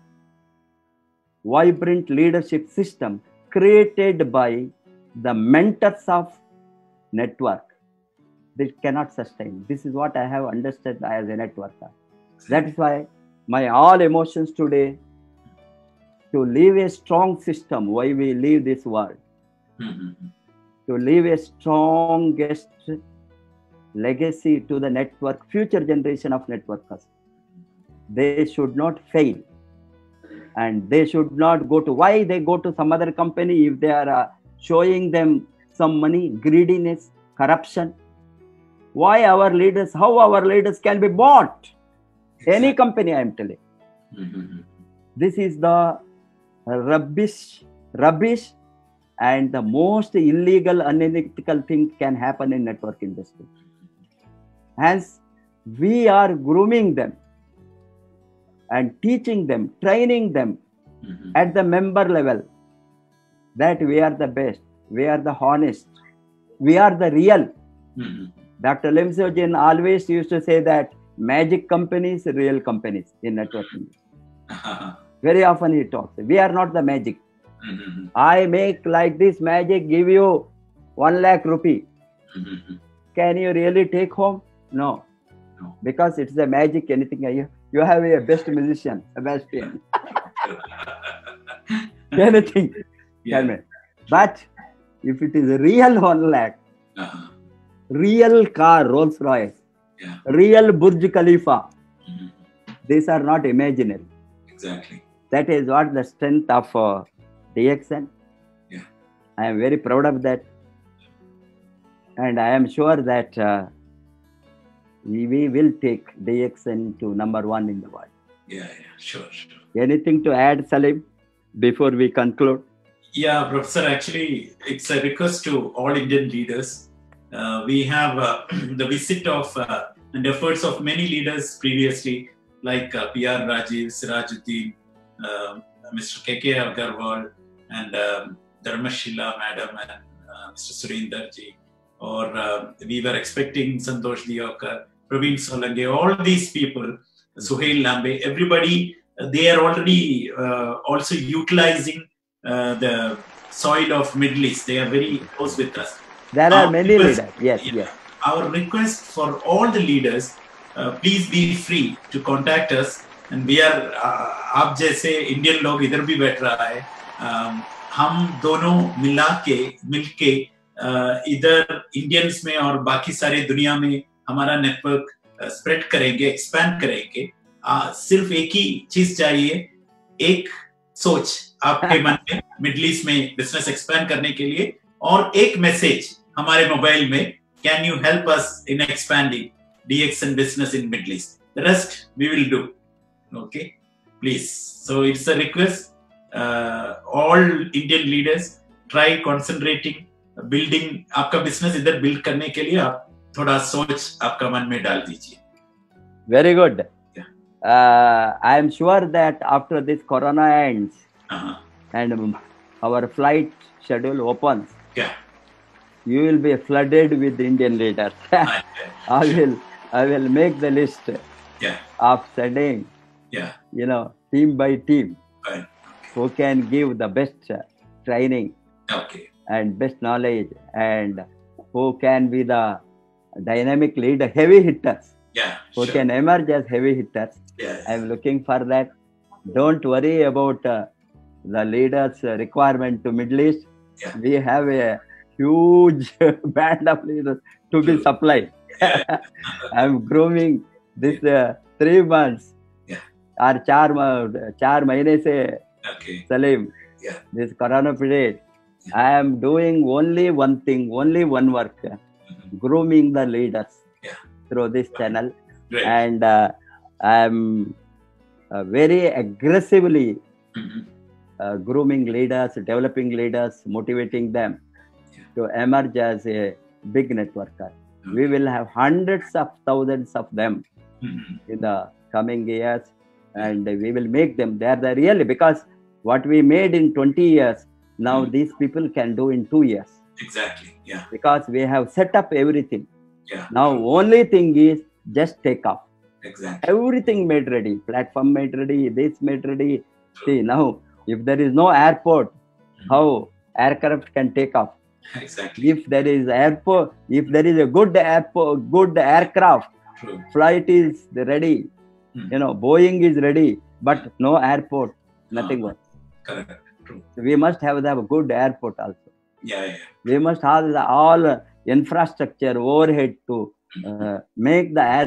vibrant leadership system created by the mentors of network, they cannot sustain. This is what I have understood as a networker. That is why my all emotions today, to leave a strong system, why we leave this world, Mm-hmm. to leave a strongest legacy to the network, future generation of networkers. They should not fail. And they should not go to, why they go to some other company if they are uh, showing them some money, greediness, corruption. Why our leaders, how our leaders can be bought? Any Exactly. company, I am telling. Mm-hmm. This is the rubbish, rubbish and the most illegal, unethical thing can happen in network industry. Hence, we are grooming them and teaching them, training them Mm-hmm. at the member level that we are the best, we are the honest, we are the real. Mm-hmm. Doctor Lim Seo Jin always used to say that magic companies, real companies in networking. Uh-huh. Very often he talks. We are not the magic. Mm-hmm. I make like this magic, give you one lakh rupee. Mm-hmm. Can you really take home? No. No. Because it's the magic, anything. You, you have a best musician, Sebastian. Anything. Yeah. Can make. But if it is a real one lakh, Uh-huh. real car, Rolls Royce, Yeah. real Burj Khalifa, Mm-hmm. these are not imaginary. Exactly. That is what the strength of uh, D X N. Yeah. I am very proud of that. And I am sure that uh, we, we will take D X N to number one in the world. Yeah, yeah, sure, sure. Anything to add, Salim, before we conclude? Yeah, Professor, actually, it's a request to all Indian leaders. Uh, we have uh, the visit of uh, and efforts of many leaders previously, like uh, P R Rajiv, Sirajuddin, uh, Mister K K Agarwal, and um, Dharmashila Madam, and uh, Mister Surinder Ji. Or uh, we were expecting Santosh Diokar, Praveen Solange, all these people, Suhail Lambe, everybody, uh, they are already uh, also utilizing uh, the soil of Middle East. They are very close with us. There are Our many request- leaders. Yes, yeah, yes. Our request for all the leaders, uh, please be free to contact us. And we are, uh, आप जैसे Indian लोग इधर भी बैठ रहा है, um, हम दोनों मिला के मिलके uh, इधर इंडियंस में और बाकी सारे दुनिया में हमारा नेटवर्क स्प्रेड uh, करेंगे, एक्सपैंड करेंगे. uh, सिर्फ एक ही चीज चाहिए, एक सोच आपके मन में मिडिल ईस्ट में बिजनेस एक्सपैंड करने के लिए, और एक मैसेज हमारे मोबाइल में, can you help us in expanding D X N business in Middle East. The rest we will do. Okay, please. So it's a request. Uh, all Indian leaders try concentrating, building. आपका business इधर build करने के लिए आप थोड़ा सोच आपका मन में डाल दीजिए. Very good. Yeah. Uh, I am sure that after this corona ends Uh-huh. and um, our flight schedule opens, Yeah. you will be flooded with Indian leaders. I, I will, I will make the list yeah. of sending, Yeah. you know, team by team, Fine. who can give the best uh, training Okay. and best knowledge, and who can be the dynamic leader, heavy hitters, Yeah. who Sure. can emerge as heavy hitters. Yeah. I am looking for that. Don't worry about uh, the leaders' uh, requirement to Middle East. Yeah. We have a huge band of leaders to be True. supplied. Yeah. I'm grooming this uh, three months. Yeah. Or चार म- चार महीने से Okay. Salim, Yeah. this corona period, Yeah. I am doing only one thing, only one work, Mhm. grooming the leaders Yeah. through this channel. Great. And uh, I am uh, very aggressively Mhm. uh, grooming leaders, developing leaders, motivating them Yeah. to emerge as a big networker. Okay. We will have hundreds of thousands of them Mhm. in the coming years, and we will make them. They are the really, because what we made in twenty years, now Mhm. these people can do in two years, Exactly. Yeah. because we have set up everything. Yeah. Now only thing is just take off. Exactly. Everything made ready, platform made ready, this made ready. True. See, now if there is no airport, Mhm. how aircraft can take off? Exactly. If there is airport, if there is a good airport, good aircraft, True. flight is ready, Mhm. you know, Boeing is ready, but no airport, nothing Ah. works. Correct. True. So we must have the good airport also. Yeah. Yeah. We must have the, all infrastructure overhead to uh, make the air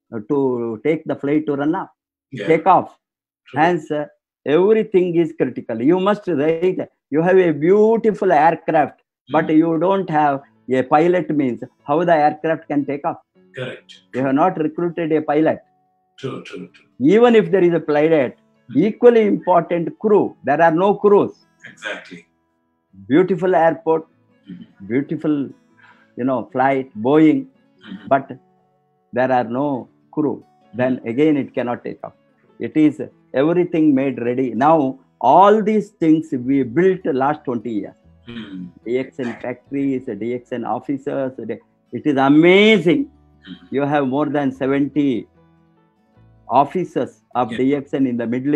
to take the flight to run up, Yeah. take off. True. Hence, uh, everything is critical. You must write. You have a beautiful aircraft, but Mhm. you don't have a pilot. Means how the aircraft can take off? Correct. You have not recruited a pilot. True. True. True. Even if there is a pilot, equally important crew. There are no crews. Exactly. Beautiful airport, Mhm. beautiful, you know, flight, Boeing, Mhm. but there are no crew. Then again, it cannot take off. It is everything made ready. Now, all these things we built last twenty years. Mhm. D X N factories, D X N officers. It is amazing. Mhm. You have more than seventy officers of Yeah. D X N in the Middle East.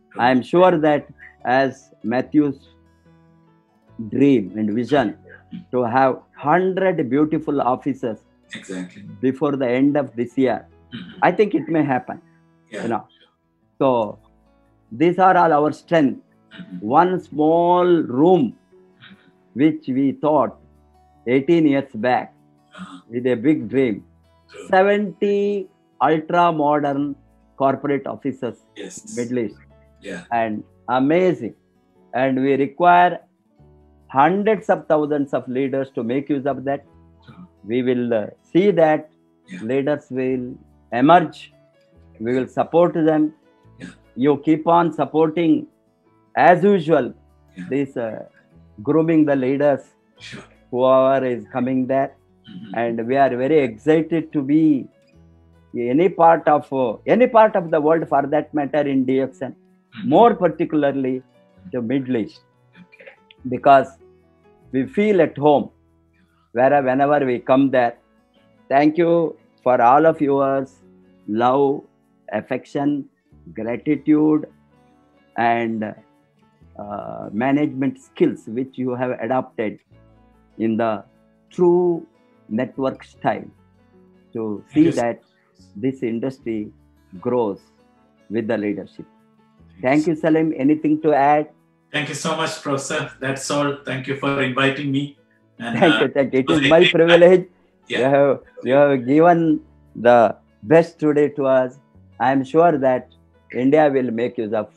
I am sure that as Matthew's dream and vision to have one hundred beautiful offices exactly before the end of this year, mm-hmm. I think it may happen. Yeah. You know, so these are all our strength. Mm-hmm. One small room, mm-hmm. which we thought eighteen years back, uh-huh. with a big dream, True. seventy ultra modern corporate offices, yes. Middle East, yeah, and amazing. And we require hundreds of thousands of leaders to make use of that. True. We will uh, see that yeah. leaders will emerge. We will support them. Yeah. You keep on supporting as usual. Yeah. This uh, grooming the leaders, sure. whoever is coming there, mm-hmm. and we are very excited to be any part of uh, any part of the world, for that matter, in D X N, mm-hmm. more particularly the Middle East, okay. because we feel at home where whenever we come there. Thank you for all of yours love, affection, gratitude, and uh, management skills which you have adopted in the true network style to see yes. that this industry grows with the leadership. Thank you, Salim. Anything to add? Thank you so much, Professor. That's all. Thank you for inviting me. And, thank uh, you. Thank you. It is my privilege. Yeah. You have, you have given the best today to us. I am sure that India will make use of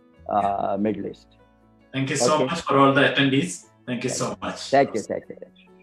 uh, Middle East. Thank you so okay. much for all the attendees. Thank you thank so you. much. Thank you. Thank you.